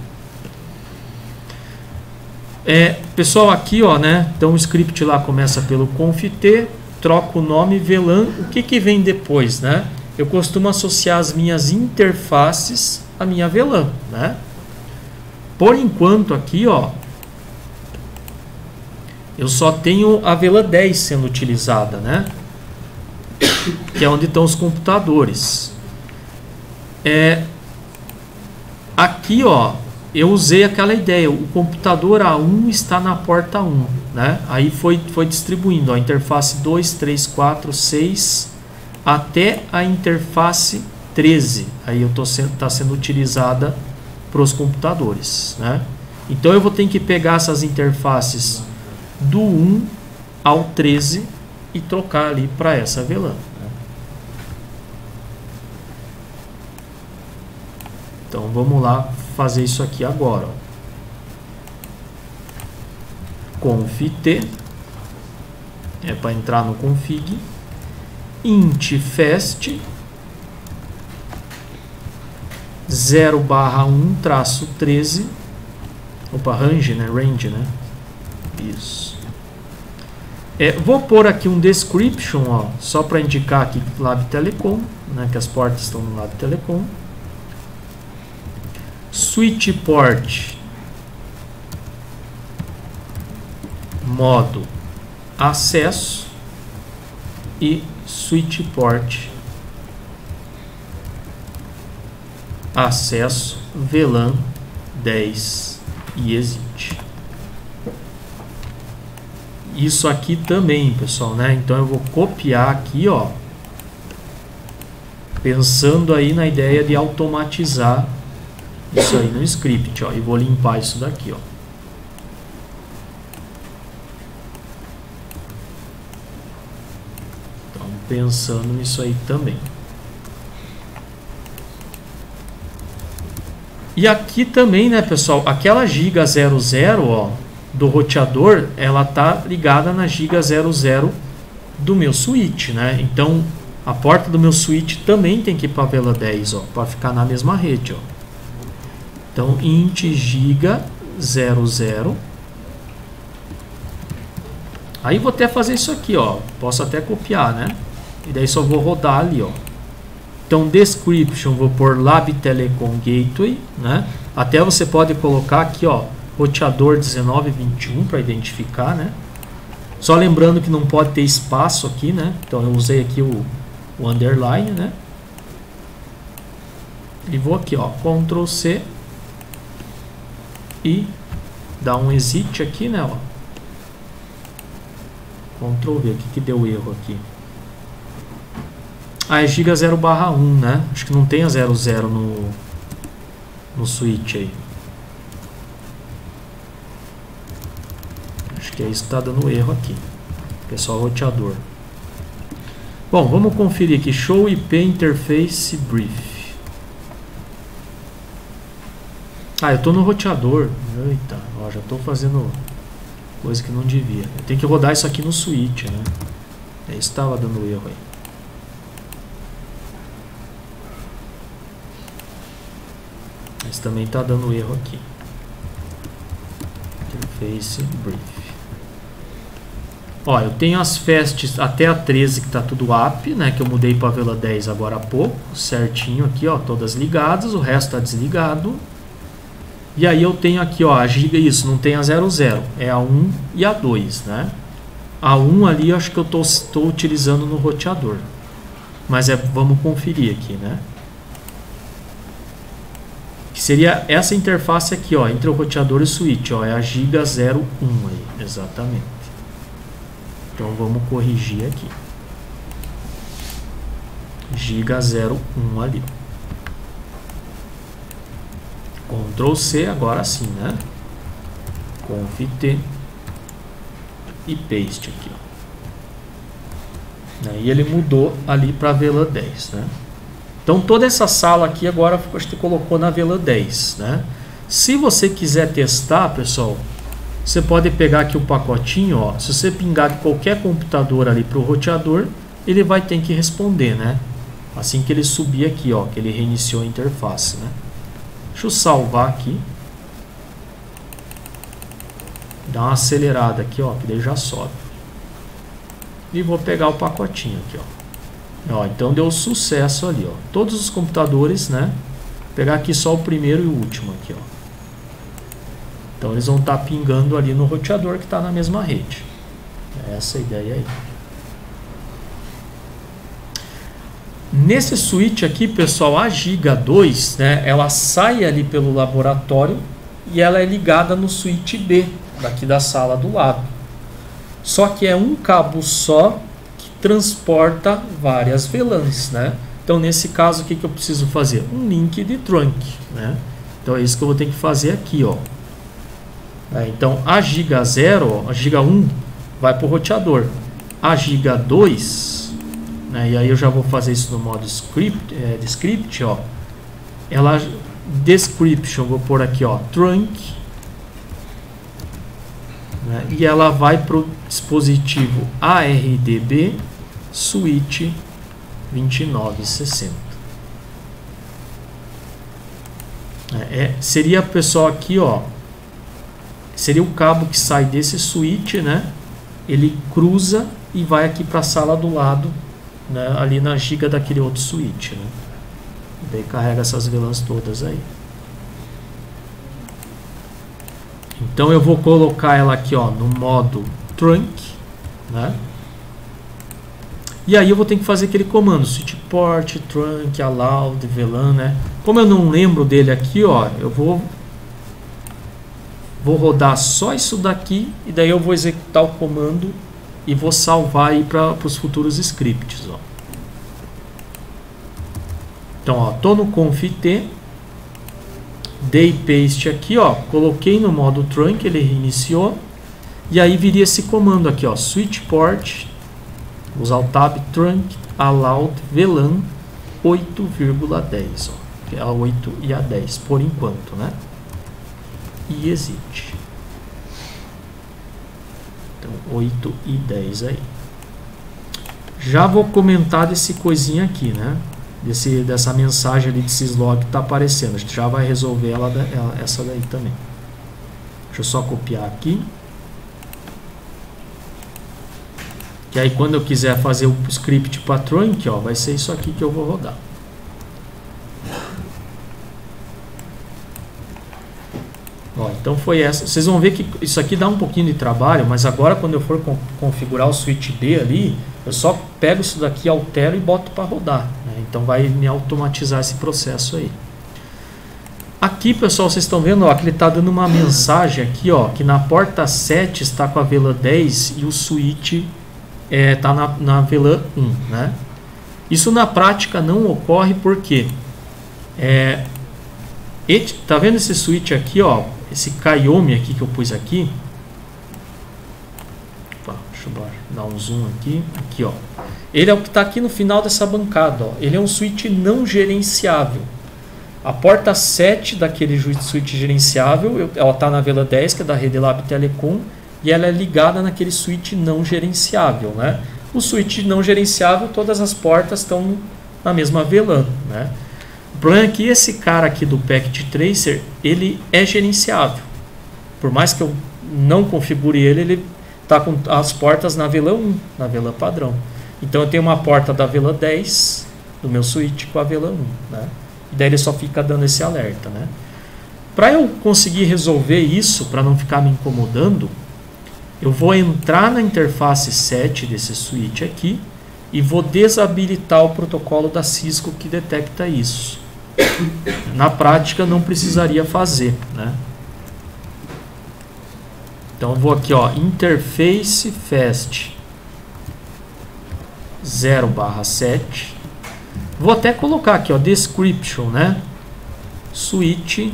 aí. Pessoal, aqui, ó, né, então o script lá começa pelo conft, troca o nome VLAN. O que vem depois, né? Eu costumo associar as minhas interfaces à minha VLAN, né? Por enquanto aqui, ó, eu só tenho a VLAN 10 sendo utilizada, né? Que é onde estão os computadores. Aqui, ó, eu usei aquela ideia. O computador A1 está na porta 1, né? Aí foi distribuindo, ó, a interface 2, 3, 4, 6 até a interface 13. Aí está sendo utilizada para os computadores, né? Então eu vou ter que pegar essas interfaces do 1 ao 13 e trocar ali para essa VLAN, né? Então vamos lá fazer isso aqui agora, ó. Conft é para entrar no config. Int fast 0/1-13. Opa, range, né? Range, né? Isso. Vou pôr aqui um description, ó, só para indicar aqui Lab Telecom, né, que as portas estão no Lab Telecom. Switch port modo acesso e switch port acesso VLAN 10 e exit. Isso aqui também, pessoal, né? Então eu vou copiar aqui, ó, pensando aí na ideia de automatizar isso aí no script, ó, e vou limpar isso daqui, ó. Então, pensando nisso aí também. E aqui também, né, pessoal, aquela giga 00, ó, do roteador, ela tá ligada na giga 00 do meu switch, né? Então a porta do meu switch também tem que ir para a VLAN 10, ó, para ficar na mesma rede, ó. Então int giga 00. Aí vou até fazer isso aqui, ó. Posso até copiar, né? E daí só vou rodar ali, ó. Então description vou pôr Lab Telecom Gateway, né? Até você pode colocar aqui, ó, roteador 1921 para identificar, né? Só lembrando que não pode ter espaço aqui, né? Então eu usei aqui o underline, né? E vou aqui, ó, Ctrl C e dar um exit aqui, né? Ó. Ctrl V, o que deu erro aqui? Ah, é giga 0/1, né? Acho que não tem a 00 no switch aí. Acho que é isso que está dando erro aqui. Pessoal, roteador. Bom, vamos conferir aqui. Show IP Interface Brief. Ah, eu estou no roteador. Eita, ó, já estou fazendo coisa que não devia. Eu tenho que rodar isso aqui no switch, né? É isso que estava dando erro aí. Mas também está dando erro aqui. Interface Brief. Ó, eu tenho as fasts até a 13 que está tudo up, né? Que eu mudei para a VLAN 10 agora há pouco. Certinho aqui, ó, todas ligadas. O resto está desligado. E aí eu tenho aqui, ó, a giga, isso, não tem a 00. É a 1 e a 2, né? A 1 ali eu acho que eu estou utilizando no roteador. Mas vamos conferir aqui, né? Que seria essa interface aqui, ó, entre o roteador e o switch, ó, é a giga 01 aí, exatamente. Então vamos corrigir aqui. Giga 01 ali. Ctrl C, agora sim, né? Conf T e paste aqui, ó. Aí ele mudou ali para a VLAN 10, né? Então toda essa sala aqui agora você colocou na VLAN 10, né? Se você quiser testar, pessoal, você pode pegar aqui o pacotinho, ó. Se você pingar de qualquer computador ali para o roteador, ele vai ter que responder, né? Assim que ele subir aqui, ó, que ele reiniciou a interface, né? Deixa eu salvar aqui. Dá uma acelerada aqui, ó, que daí já sobe. E vou pegar o pacotinho aqui, ó. Então deu sucesso ali, ó. Todos os computadores, né? Vou pegar aqui só o primeiro e o último aqui, ó. Então eles vão estar pingando ali no roteador que está na mesma rede. É essa a ideia aí. Nesse switch aqui, pessoal, a giga 2, né? Ela sai ali pelo laboratório e ela é ligada no switch B, daqui da sala do lado. Só que é um cabo só transporta várias VLANs, né? Então nesse caso o que eu preciso fazer? Um link de trunk, né? Então é isso que eu vou ter que fazer aqui, ó. Então a giga 0, ó, a giga 1 vai para o roteador, a giga 2, né? E aí eu já vou fazer isso no modo script, ó. Ela description, vou pôr aqui, ó, trunk, né? E ela vai pro dispositivo ARDB switch 2960. Seria, pessoal, aqui, ó, seria o cabo que sai desse switch, né? Ele cruza e vai aqui para a sala do lado, né? Ali na giga daquele outro switch, né? E daí carrega essas VLANs todas aí. Então eu vou colocar ela aqui, ó, no modo trunk, né? E aí eu vou ter que fazer aquele comando switch port, trunk, allowed, VLAN, né? Como eu não lembro dele aqui, ó, eu vou rodar só isso daqui e daí eu vou executar o comando e vou salvar aí para os futuros scripts, ó. Então, ó, tô no conft, dei paste aqui, ó, coloquei no modo trunk, ele reiniciou e aí viria esse comando aqui, ó, switch port, usar o tab trunk allowed VLAN 8,10, ó, que é a 8 e a 10 por enquanto, né? E exit. Então 8 e 10 aí. Já vou comentar desse coisinha aqui, né? Dessa mensagem ali de syslog que está aparecendo. A gente já vai resolver essa daí também. Deixa eu só copiar aqui. Que aí quando eu quiser fazer o script para trunk, ó, vai ser isso aqui que eu vou rodar. Ó, então foi essa. Vocês vão ver que isso aqui dá um pouquinho de trabalho, mas agora quando eu for configurar o switch D ali, eu só pego isso daqui, altero e boto para rodar, né? Então vai me automatizar esse processo aí. Aqui, pessoal, vocês estão vendo, ó, que ele está dando uma mensagem aqui, ó, que na porta 7 está com a VLAN 10 e o switch está na VLAN 1, né? Isso na prática não ocorre porque tá vendo esse switch aqui, ó, esse Kayomi aqui que eu pus aqui. Opa, deixa eu dar um zoom aqui, ó. Ele é o que está aqui no final dessa bancada, ó. Ele é um switch não gerenciável. A porta 7 daquele switch gerenciável, ela está na VLAN 10, que é da Redelab Telecom, e ela é ligada naquele switch não gerenciável, né? O switch não gerenciável, todas as portas estão na mesma VLAN, né? O problema é que esse cara aqui do Packet Tracer, ele é gerenciável. Por mais que eu não configure ele, ele está com as portas na VLAN 1, na VLAN padrão. Então eu tenho uma porta da VLAN 10 do meu switch com a VLAN 1, né? E daí ele só fica dando esse alerta, né? Para eu conseguir resolver isso, para não ficar me incomodando, eu vou entrar na interface 7 desse switch aqui e vou desabilitar o protocolo da Cisco que detecta isso. Na prática não precisaria fazer, né? Então eu vou aqui, ó, interface fast 0/7. Vou até colocar aqui, ó, description, né? Switch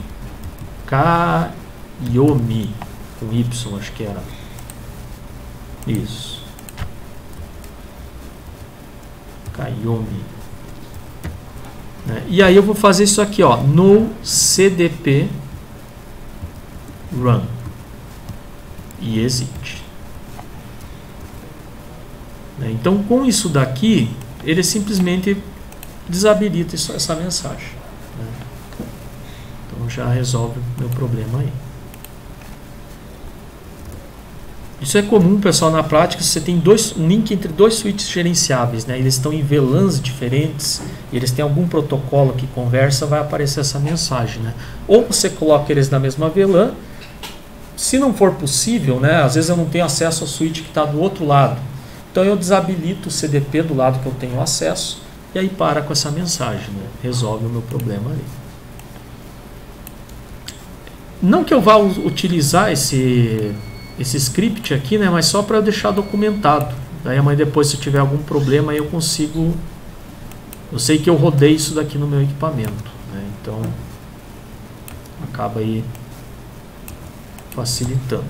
Kayomi com Y, acho que era. Isso. Kayomi. Né? E aí eu vou fazer isso aqui, ó, no CDP run e exit. Né? Então com isso daqui ele simplesmente desabilita essa mensagem, né? Então já resolve o meu problema aí. Isso é comum, pessoal, na prática. Se você tem um link entre dois switches gerenciáveis, né? Eles estão em VLANs diferentes, e eles têm algum protocolo que conversa, vai aparecer essa mensagem, né? Ou você coloca eles na mesma VLAN. Se não for possível, né? Às vezes eu não tenho acesso ao switch que está do outro lado, então eu desabilito o CDP do lado que eu tenho acesso, e aí para com essa mensagem, né? Resolve o meu problema ali. Não que eu vá utilizar esse script aqui, né, mas só para eu deixar documentado. Daí amanhã depois, se eu tiver algum problema, aí eu consigo... Eu sei que eu rodei isso daqui no meu equipamento, né, então acaba aí facilitando.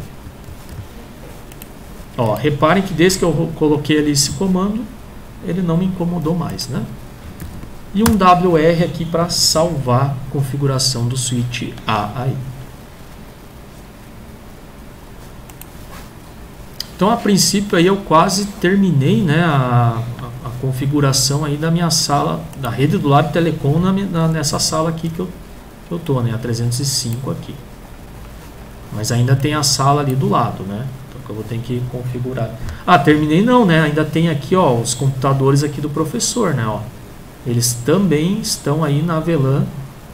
Ó, reparem que desde que eu coloquei ali esse comando, ele não me incomodou mais, né? E um WR aqui para salvar a configuração do switch A aí. Então, a princípio, aí eu quase terminei, né, a configuração aí da minha sala, da rede do Lab Telecom nessa sala aqui que eu tô, né, a 305 aqui. Mas ainda tem a sala ali do lado, né? Então que eu vou ter que configurar. Ah, terminei não, né? Ainda tem aqui, ó, os computadores aqui do professor, né, ó. Eles também estão aí na VLAN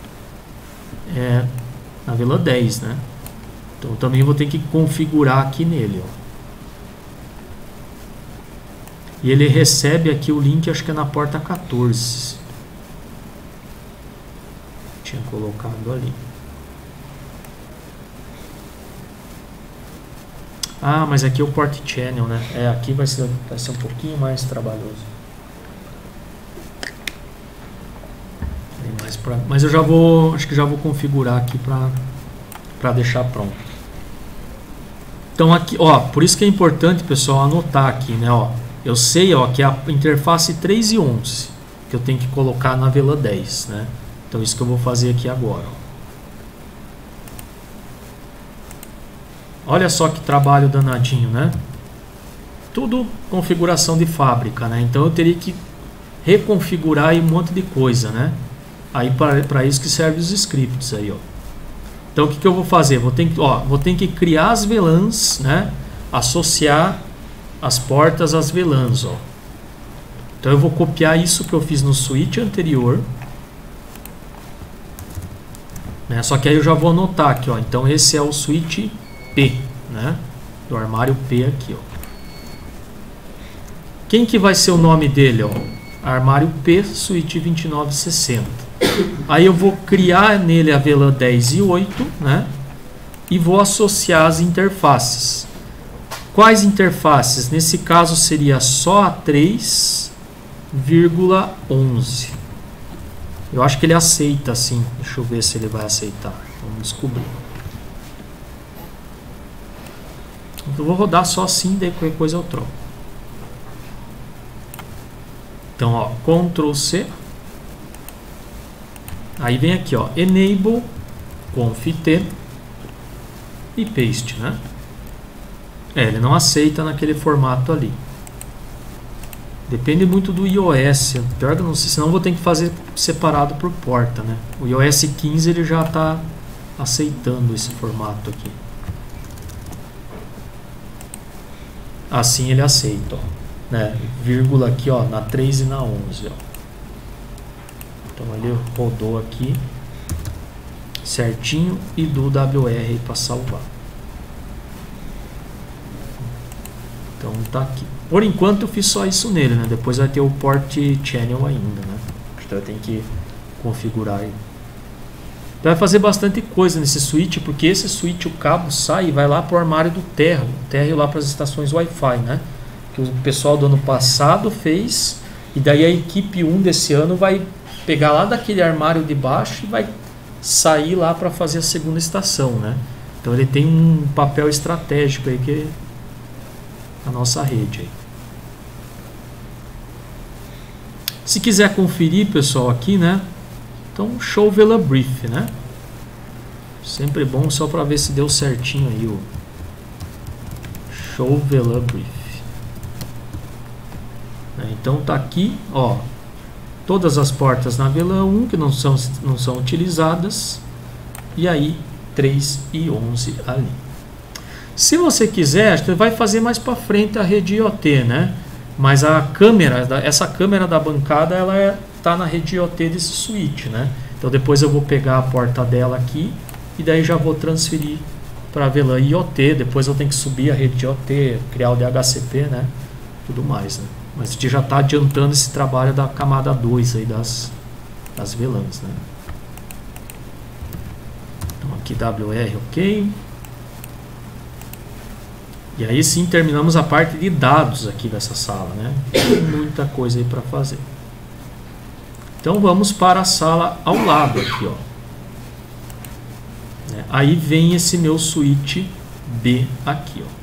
na VLAN 10, né? Então também vou ter que configurar aqui nele, ó. E ele recebe aqui o link, acho que é na porta 14. Tinha colocado ali. Ah, mas aqui é o port channel, né? Aqui vai ser um pouquinho mais trabalhoso. Mas eu já vou, acho que já vou configurar aqui para deixar pronto. Então aqui, ó, por isso que é importante, pessoal, anotar aqui, né, ó. Eu sei, ó, que é a interface 3 e 11 que eu tenho que colocar na VLAN 10, né? Então isso que eu vou fazer aqui agora, ó. Olha só que trabalho danadinho, né? Tudo configuração de fábrica, né? Então eu teria que reconfigurar aí um monte de coisa, né? Aí para isso que servem os scripts aí, ó. Então o que eu vou fazer? Vou ter que criar as VLANs, né? Associar as portas às VLANs, ó. Então eu vou copiar isso que eu fiz no switch anterior, né? Só que aí eu já vou anotar aqui, ó. Então esse é o switch P, né? Do armário P aqui, ó. Quem que vai ser o nome dele, ó? Armário P, switch 2960. Aí eu vou criar nele a VLAN 10 e 8, né? E vou associar as interfaces. Quais interfaces? Nesse caso seria só a 3,11. Eu acho que ele aceita assim. Deixa eu ver se ele vai aceitar. Vamos descobrir. Eu vou rodar só assim, daí qualquer coisa eu troco. Então, ó, Ctrl C. Aí vem aqui, ó, Enable, Conf T e Paste, né? Ele não aceita naquele formato ali. Depende muito do iOS. Pior que eu não sei, senão eu vou ter que fazer separado por porta, né? O iOS 15 ele já está aceitando esse formato aqui. Assim ele aceita, ó, né? Vírgula aqui, ó, na 3 e na 11, ó. Então ele rodou aqui certinho e do WR para salvar. Então tá aqui. Por enquanto eu fiz só isso nele, né? Depois vai ter o port channel ainda, né? Então eu tenho que configurar aí. Vai fazer bastante coisa nesse switch, porque esse switch, o cabo sai e vai lá para o armário do térreo lá para as estações Wi-Fi, né? Que o pessoal do ano passado fez, e daí a equipe 1 desse ano vai pegar lá daquele armário de baixo e vai sair lá para fazer a segunda estação, né? Então ele tem um papel estratégico aí que é a nossa rede aí. Se quiser conferir, pessoal, aqui, né? Então, show VLAN brief, né? Sempre bom só para ver se deu certinho aí o show VLAN brief. Então tá aqui, ó, todas as portas na VLAN 1 que não são utilizadas, e aí 3 e 11 ali. Se você quiser, acho que vai fazer mais para frente a rede IoT, né? Mas a câmera, essa câmera da bancada, ela tá na rede IoT desse switch, né? Então depois eu vou pegar a porta dela aqui e daí já vou transferir para a VLAN IoT. Depois eu tenho que subir a rede IoT, criar o DHCP, né? Tudo mais, né? Mas a gente já está adiantando esse trabalho da camada 2 aí das VLANs, né? Então aqui WR, ok. E aí sim terminamos a parte de dados aqui dessa sala, né? Tem muita coisa aí para fazer. Então vamos para a sala ao lado aqui, ó. Aí vem esse meu switch B aqui, ó.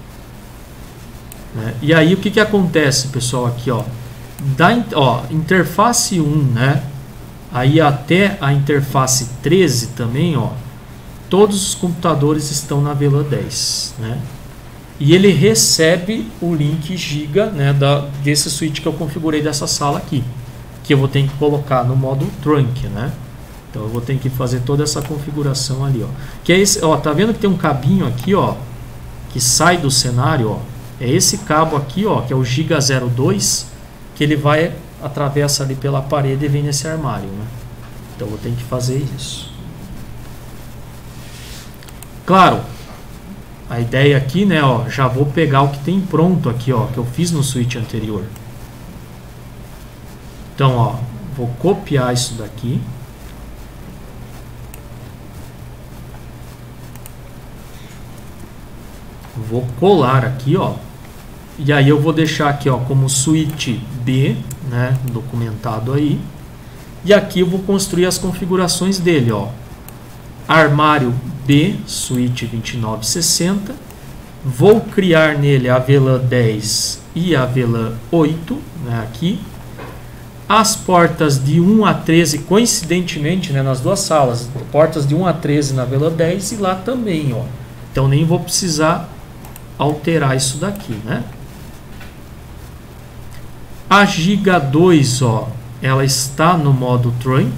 E aí o que acontece, pessoal, aqui, ó, interface 1, né, aí até a interface 13 também, ó, todos os computadores estão na VLAN 10, né, e ele recebe o link giga, né, desse switch que eu configurei dessa sala aqui, que eu vou ter que colocar no modo trunk, né? Então eu vou ter que fazer toda essa configuração ali, ó. Que é esse, ó, tá vendo que tem um cabinho aqui, ó, que sai do cenário, ó. É esse cabo aqui, ó, que é o giga 02, que ele vai atravessa ali pela parede e vem nesse armário, né? Então eu vou ter que fazer isso. Claro, a ideia aqui, né, ó, já vou pegar o que tem pronto aqui, ó, que eu fiz no switch anterior. Então, ó, vou copiar isso daqui. Vou colar aqui, ó. E aí eu vou deixar aqui, ó, como switch B, né, documentado aí. E aqui eu vou construir as configurações dele, ó. Armário B, switch 2960. Vou criar nele a VLAN 10 e a VLAN 8, né, aqui. As portas de 1 a 13, coincidentemente, né, nas duas salas, portas de 1 a 13 na VLAN 10 e lá também, ó. Então nem vou precisar alterar isso daqui, né? A Giga 2, ó, ela está no modo trunk,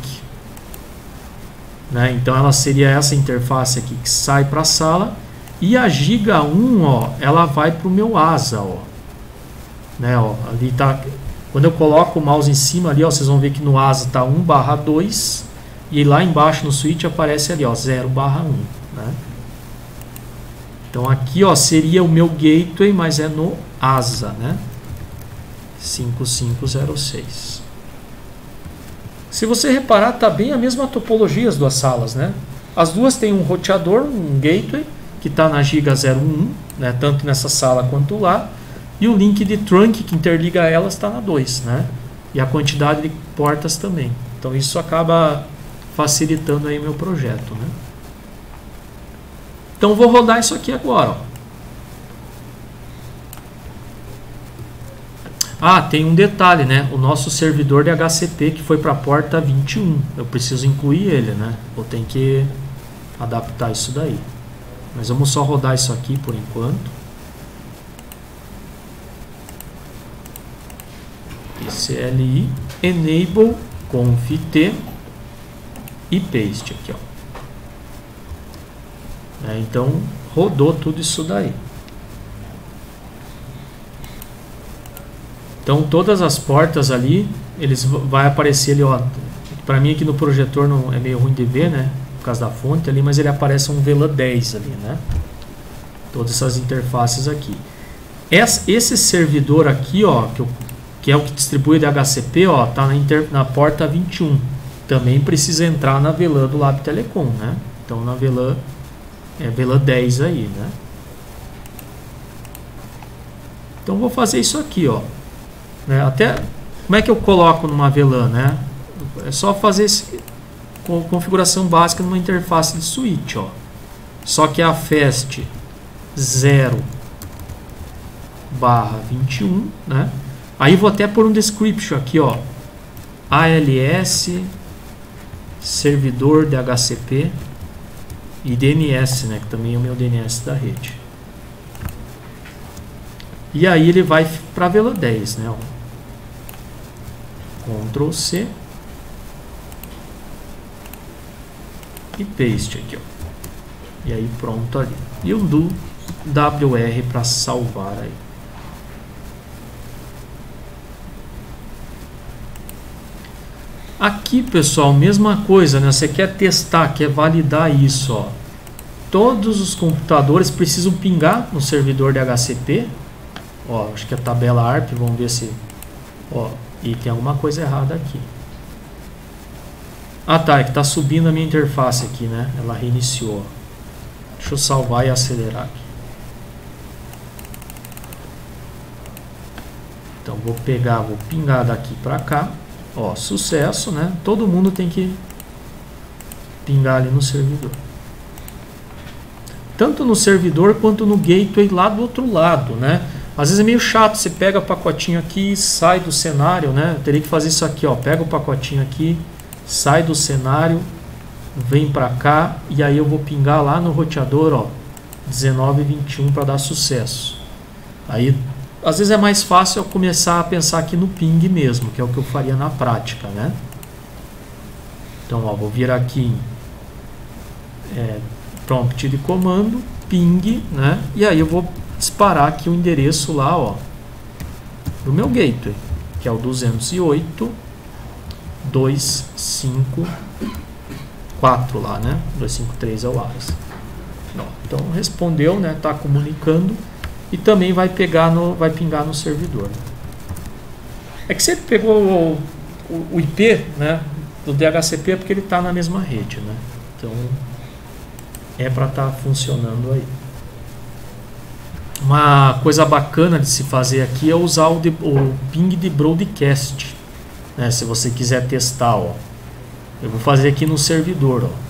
né? Então ela seria essa interface aqui que sai para a sala. E a Giga 1, ó, ela vai para o meu asa, ó, né? Ó, ali tá. Quando eu coloco o mouse em cima ali, ó, vocês vão ver que no asa tá 1/2 e lá embaixo no switch aparece ali, ó, 0/1, né? Então aqui, ó, seria o meu gateway, mas é no asa, né? 5506. Se você reparar, tá bem a mesma topologia as duas salas, né? As duas têm um roteador, um gateway, que está na Giga 01, né? Tanto nessa sala quanto lá. E o link de trunk que interliga elas está na 2, né? E a quantidade de portas também. Então isso acaba facilitando aí meu projeto, né? Então vou rodar isso aqui agora, ó. Ah, tem um detalhe, né? O nosso servidor de HCP que foi para a porta 21. Eu preciso incluir ele, né? Vou ter que adaptar isso daí. Mas vamos só rodar isso aqui por enquanto. CLI enable conft e paste aqui, ó. Então rodou tudo isso daí. Então todas as portas ali, eles vai aparecer ali, ó. Para mim aqui no projetor não é meio ruim de ver, né? Por causa da fonte ali, mas ele aparece um VLAN 10 ali, né? Todas essas interfaces aqui. Esse servidor aqui, ó, que é o que distribui de HCP, ó, tá na porta 21. Também precisa entrar na VLAN do Lab Telecom, né? Então na VLAN é VLAN 10 aí, né? Então vou fazer isso aqui, ó. Né? Até como é que eu coloco numa VLAN, né? É só fazer configuração básica numa interface de switch, ó. Só que é a FAST 0/21, né? Aí vou até pôr um description aqui, ó. ALS servidor de HCP e DNS, né, que também é o meu DNS da rede. E aí ele vai para a VLAN 10, né, ó. Ctrl C e paste aqui, ó. E aí pronto ali. E um do WR para salvar aí. Aqui, pessoal, mesma coisa, né? Você quer testar, quer validar isso, ó. Todos os computadores precisam pingar no servidor de HCP. Ó, acho que é a tabela ARP, vamos ver se... Ó, e tem alguma coisa errada aqui. Ah, tá, é que tá subindo a minha interface aqui, né? Ela reiniciou. Deixa eu salvar e acelerar aqui. Então, vou pingar daqui para cá. Ó, sucesso, né? Todo mundo tem que pingar ali no servidor. Tanto no servidor quanto no gateway lá do outro lado, né? Às vezes é meio chato, você pega o pacotinho aqui e sai do cenário, né? Eu teria que fazer isso aqui, ó. Pega o pacotinho aqui, sai do cenário, vem pra cá e aí eu vou pingar lá no roteador, ó, 19 e 21 para dar sucesso. Aí, às vezes é mais fácil eu começar a pensar aqui no ping mesmo, que é o que eu faria na prática, né? Então, ó, vou vir aqui em prompt de comando, ping, né? E aí eu vou disparar aqui o endereço lá, ó, do meu gateway, que é o 208.254 lá, né? 253 é o ARES. Então respondeu, né? Tá comunicando e também vai pingar no servidor. Né? É que se ele pegou o IP, né, do DHCP é porque ele está na mesma rede, né? Então é para estar funcionando aí. Uma coisa bacana de se fazer aqui é usar o ping de broadcast, né? Se você quiser testar, ó, eu vou fazer aqui no servidor, ó.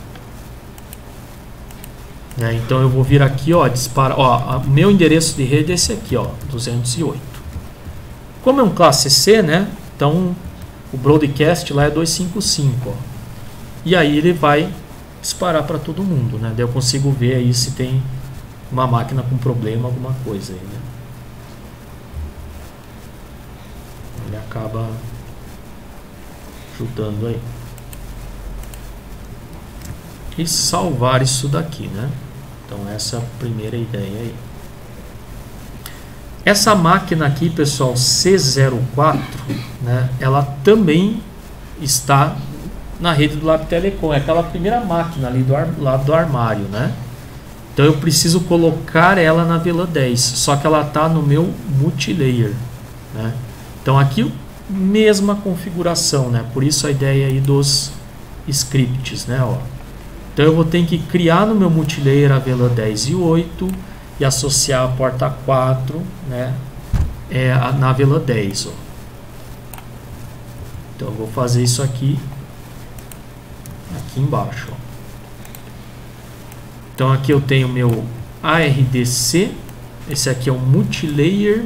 Então eu vou vir aqui, ó, disparar, ó, o meu endereço de rede é esse aqui, ó, 208. Como é um classe C, né? Então o broadcast lá é 255, ó. E aí ele vai disparar para todo mundo, né? Daí eu consigo ver aí se tem uma máquina com problema, alguma coisa aí, né? Ele acaba ajudando aí. E salvar isso daqui, né? Então essa é a primeira ideia aí. Essa máquina aqui, pessoal, C04, né? Ela também está na rede do Lab Telecom. É aquela primeira máquina ali do lado do armário, né? Então eu preciso colocar ela na VLAN 10, só que ela está no meu multilayer, né? Então aqui mesma configuração, né? Por isso a ideia aí dos scripts, né? Ó. Então eu vou ter que criar no meu multilayer a VLAN 10 e 8 e associar a porta 4, né? Na VLAN 10, ó. Então eu vou fazer isso aqui embaixo, ó. Então aqui eu tenho meu ARDC, esse aqui é o multilayer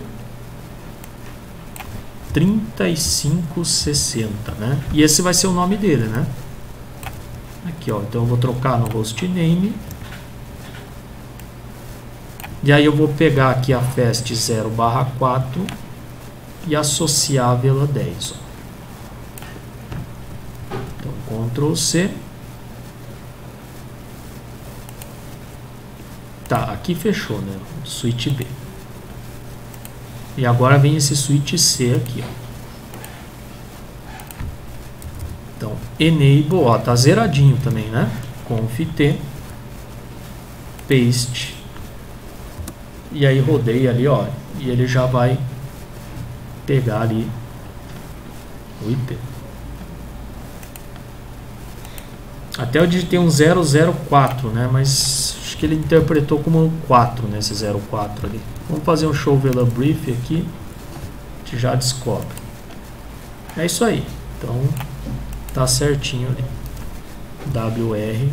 3560, né? E esse vai ser o nome dele, né? Aqui, ó, então eu vou trocar no hostname. E aí eu vou pegar aqui a FAST 0/4 e associar a VLAN 10, ó. Então Ctrl C. Tá, aqui fechou, né? Switch B. E agora vem esse switch C aqui, ó. Então, enable, ó, tá zeradinho também, né? Conf T, paste, e aí rodeia ali, ó, e ele já vai pegar ali o IP. Até eu digitei um 004, né? Mas acho que ele interpretou como 4, né? Esse 04 ali. Vamos fazer um show VLAN brief aqui, a gente já descobre. É isso aí. Então tá certinho ali. WR,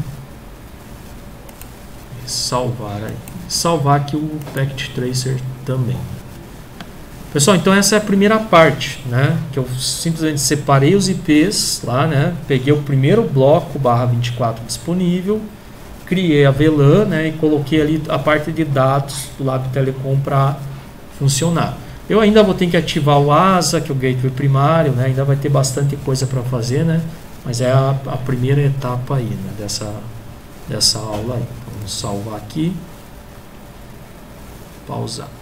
salvar aí. Salvar aqui o Packet Tracer também. Pessoal, então essa é a primeira parte, né? Que eu simplesmente separei os IPs lá, né? Peguei o primeiro bloco /24 disponível, criei a VLAN, né? E coloquei ali a parte de dados do Lab Telecom para funcionar. Eu ainda vou ter que ativar o ASA, que é o gateway primário, né? Ainda vai ter bastante coisa para fazer, né? Mas é a primeira etapa aí, né? Dessa aula aí. Vamos salvar aqui, pausar.